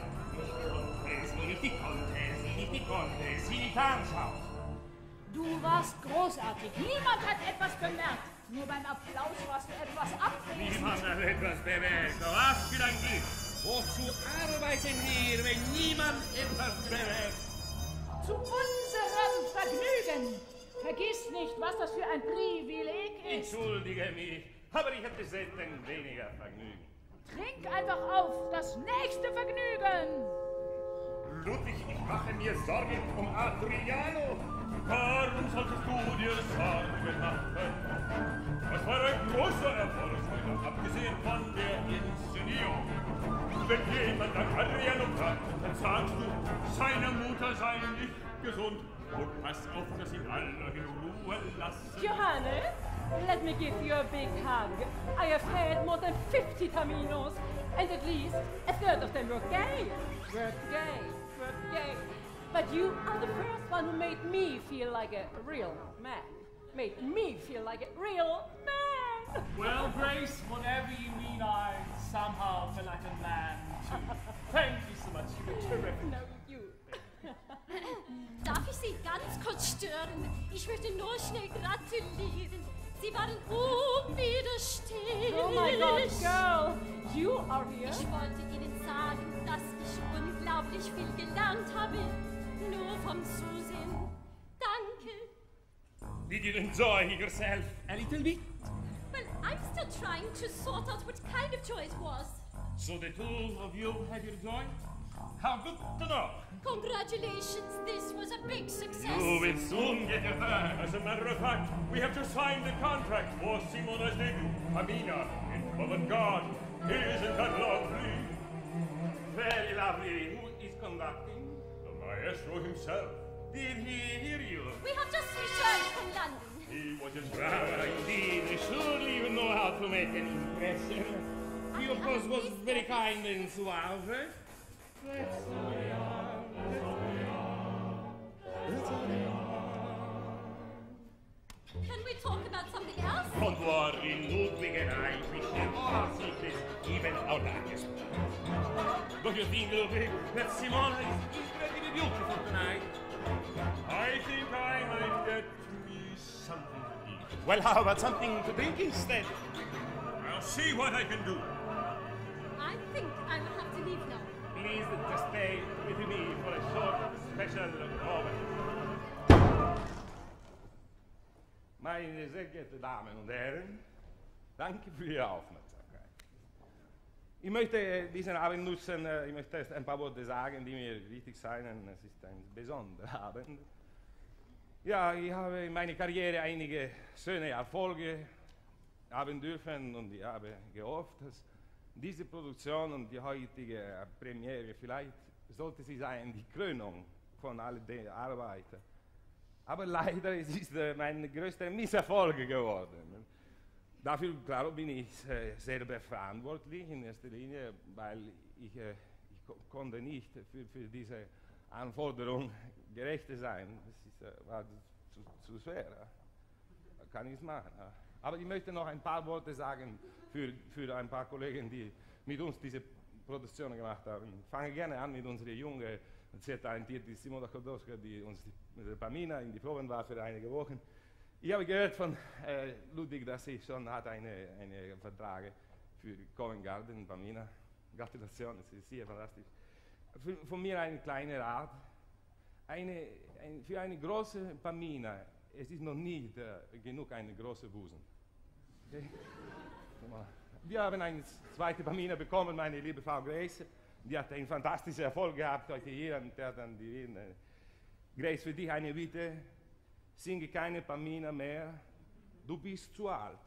Ich konnte es, nicht ich konnte es, nicht ich konnte es, sie nicht anschauen. Du warst großartig. Niemand hat etwas bemerkt. Nur beim Applaus warst du etwas abwesend. Niemand hat etwas bemerkt. Was für ein Glück. Wozu arbeiten wir, wenn niemand etwas bemerkt? Zu unserem Vergnügen. Vergiss nicht, was das für ein Privileg ist. Entschuldige mich, aber ich hatte selten weniger Vergnügen. Trink einfach auf das nächste Vergnügen. Ludwig, ich mache mir Sorgen um Adriano. Warum solltest du dir Sorgen machen? Das war ein großer Erfolg, abgesehen von der Inszenierung. Wenn jemand an Adriano fragt, dann sagst du, seine Mutter sei nicht gesund. Und pass auf, dass ihn alle in Ruhe lassen. Johannes, let me give you a big hug. I have had more than fifty Taminos, and at least a third of them were gay. Were gay, were gay. But you are the first one who made me feel like a real man. Made me feel like a real man. Well, Grace, whatever you mean, I somehow feel like a man too. Thank you so much. You were terrific. No, you. Darf ich Sie ganz kurz stören? Ich möchte nur schnell gratulieren. Sie waren unwiderstehlich. Oh my God, girl, you are here. Ich wollte Ihnen sagen, dass ich unglaublich viel gelernt habe. Nur vom Zusehen. Danke. Did you enjoy yourself a little bit? Well, I'm still trying to sort out what kind of joy it was. So the two of you had your joy? How good to know. Congratulations, this was a big success. You will soon get your third. As a matter of fact, we have just signed the contract for Simona's debut, Amina, in Covent Garden. Isn't that lovely? Very lovely. Who is conducting? The maestro himself. Did he hear you? We have just returned from London. He was in Bravo indeed. Surely you know how to make an impression. He of course was very kind and suave. That's all we are. That's all we are. That's all we are. Can we talk about something else? Don't worry, Ludwig and I, we share our secrets, even our darkest. Don't you think, Ludwig, that Simona is incredibly beautiful tonight? I think I might get me something to eat. Well, how about something to drink instead? I'll see what I can do. I think I will have to leave now. Please just stay with me for a short special moment. Meine sehr geehrten Damen und Herren, danke für Ihre Aufmerksamkeit. Ich möchte diesen Abend nutzen, ich möchte erst ein paar Worte sagen, die mir wichtig sein. Es ist ein besonderer Abend. Ja, ich habe in meiner Karriere einige schöne Erfolge haben dürfen und ich habe gehofft, dass diese Produktion und die heutige Premiere vielleicht sollte sie sein, die Krönung von all der Arbeit. Aber leider es ist es mein größter Misserfolg geworden. Dafür, klar, bin ich äh, selber verantwortlich in erster Linie, weil ich, äh, ich ko konnte nicht für, für diese Anforderung gerecht sein. Das ist, äh, war zu, zu schwer. Da kann ich es machen. Aber ich möchte noch ein paar Worte sagen für, für ein paar Kollegen, die mit uns diese Produktion gemacht haben. Ich fange gerne an mit unserer jungen, sehr talentierten Simona Chodowska, die uns mit der Pamina in die Proben war für einige Wochen. Ich habe gehört von äh, Ludwig, dass sie schon hat eine, eine Vertrag für Covent Garden, Pamina. Gratulation, es ist sehr fantastisch. Für, von mir ein kleiner Rat. Eine, ein, für eine große Pamina, es ist noch nicht äh, genug eine große Busen. Okay? Wir haben eine zweite Pamina bekommen, meine liebe Frau Grace. Die hat einen fantastischen Erfolg gehabt heute hier und der hat dann die Wien. Äh, Grace, für dich eine Bitte. Singe keine Pamina mehr, du bist zu alt.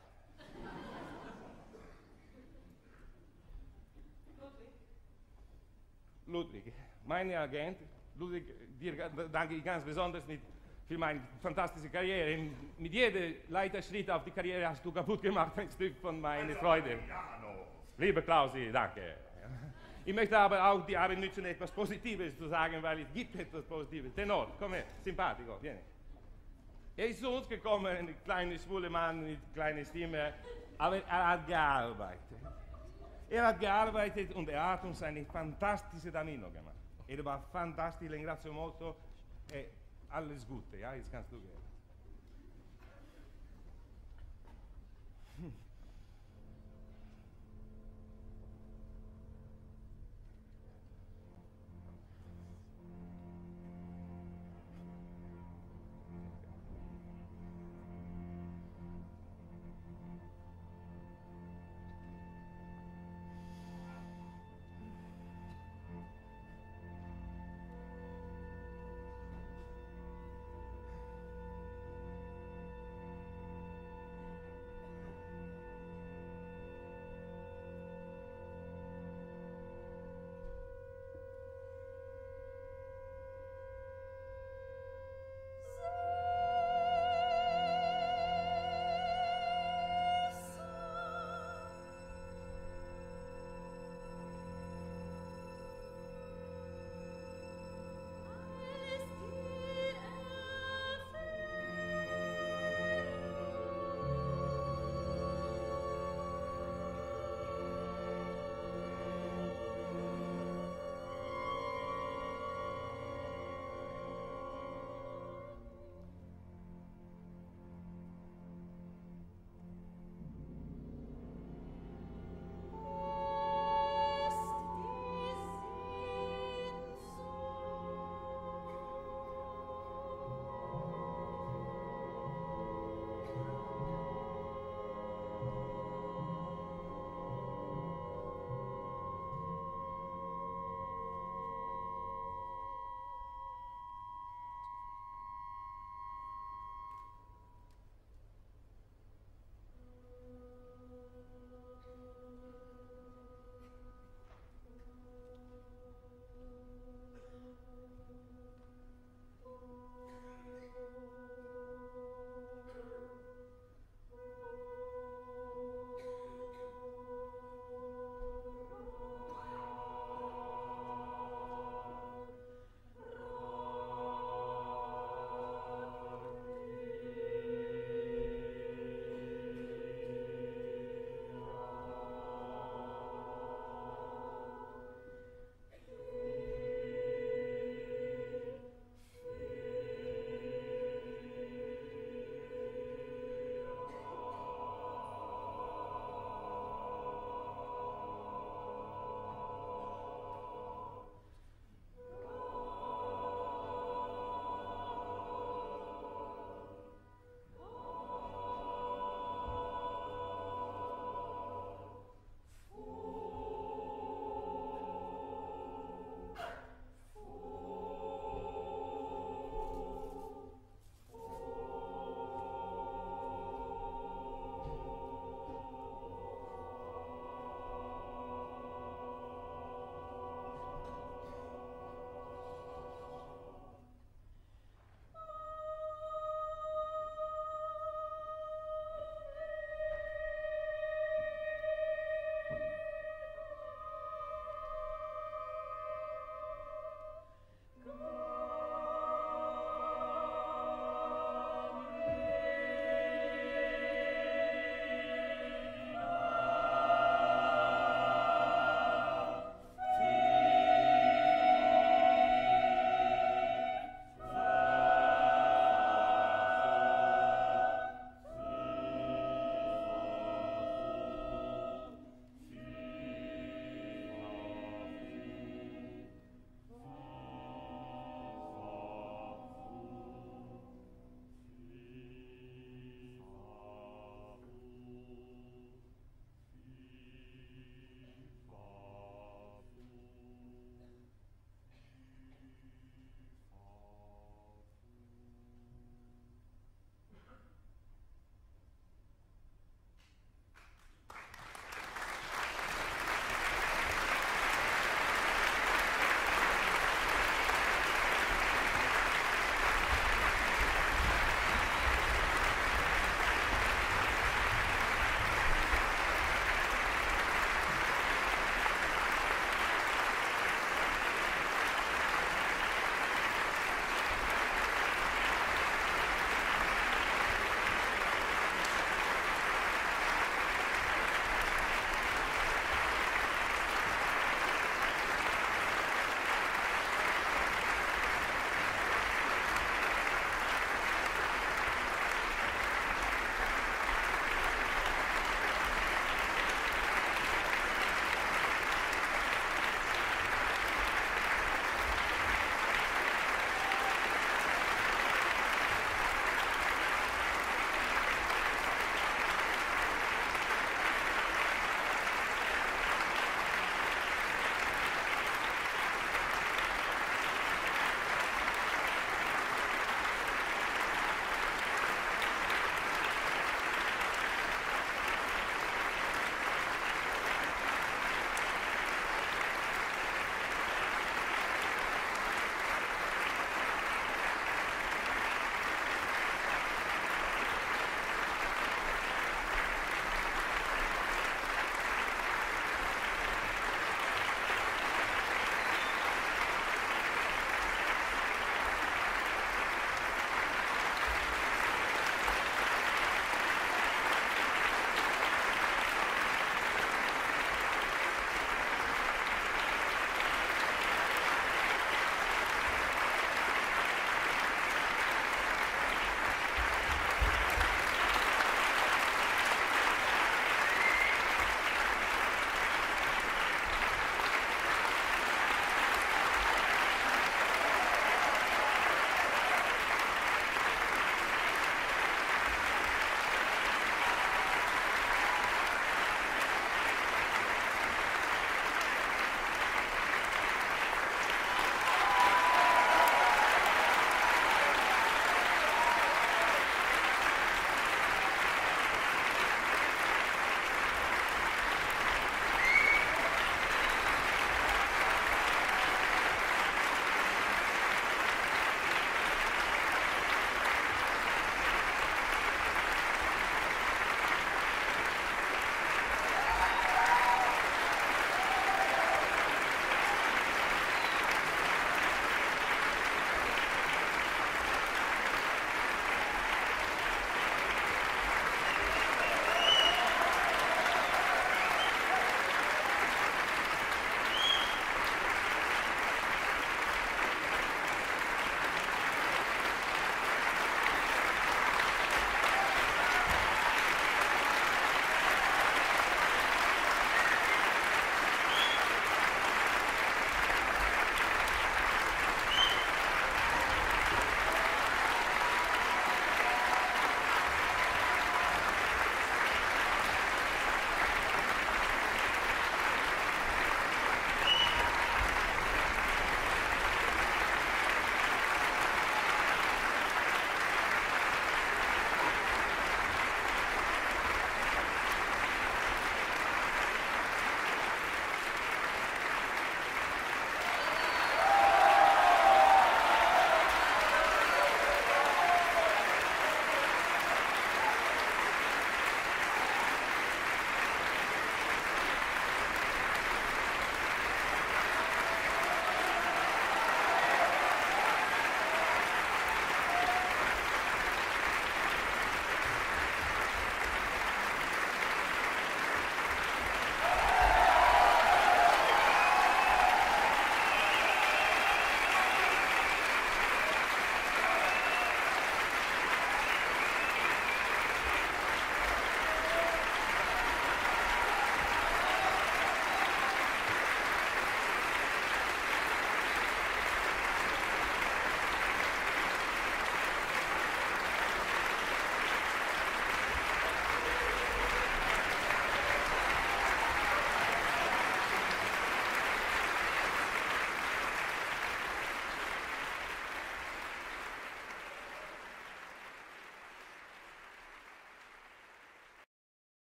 Ludwig? Ludwig, mein Agent. Ludwig, dir danke ich ganz besonders mit, für meine fantastische Karriere. Mit jedem Leiterschritt auf die Karriere hast du kaputt gemacht, ein Stück von meiner Freude. Lieber Klausi, danke. Ich möchte aber auch die Arbeit nützen, etwas Positives zu sagen, weil es gibt etwas Positives. Tenor, komm her, Simpatico, vieni. Er ist zu uns gekommen, ein kleiner schwuler Mann mit kleiner Stimme, aber er hat gearbeitet. Er hat gearbeitet und er hat uns eine fantastische Damino gemacht. Er war fantastisch, ringrazio molto e alles Gute, ja, jetzt kannst du gehen.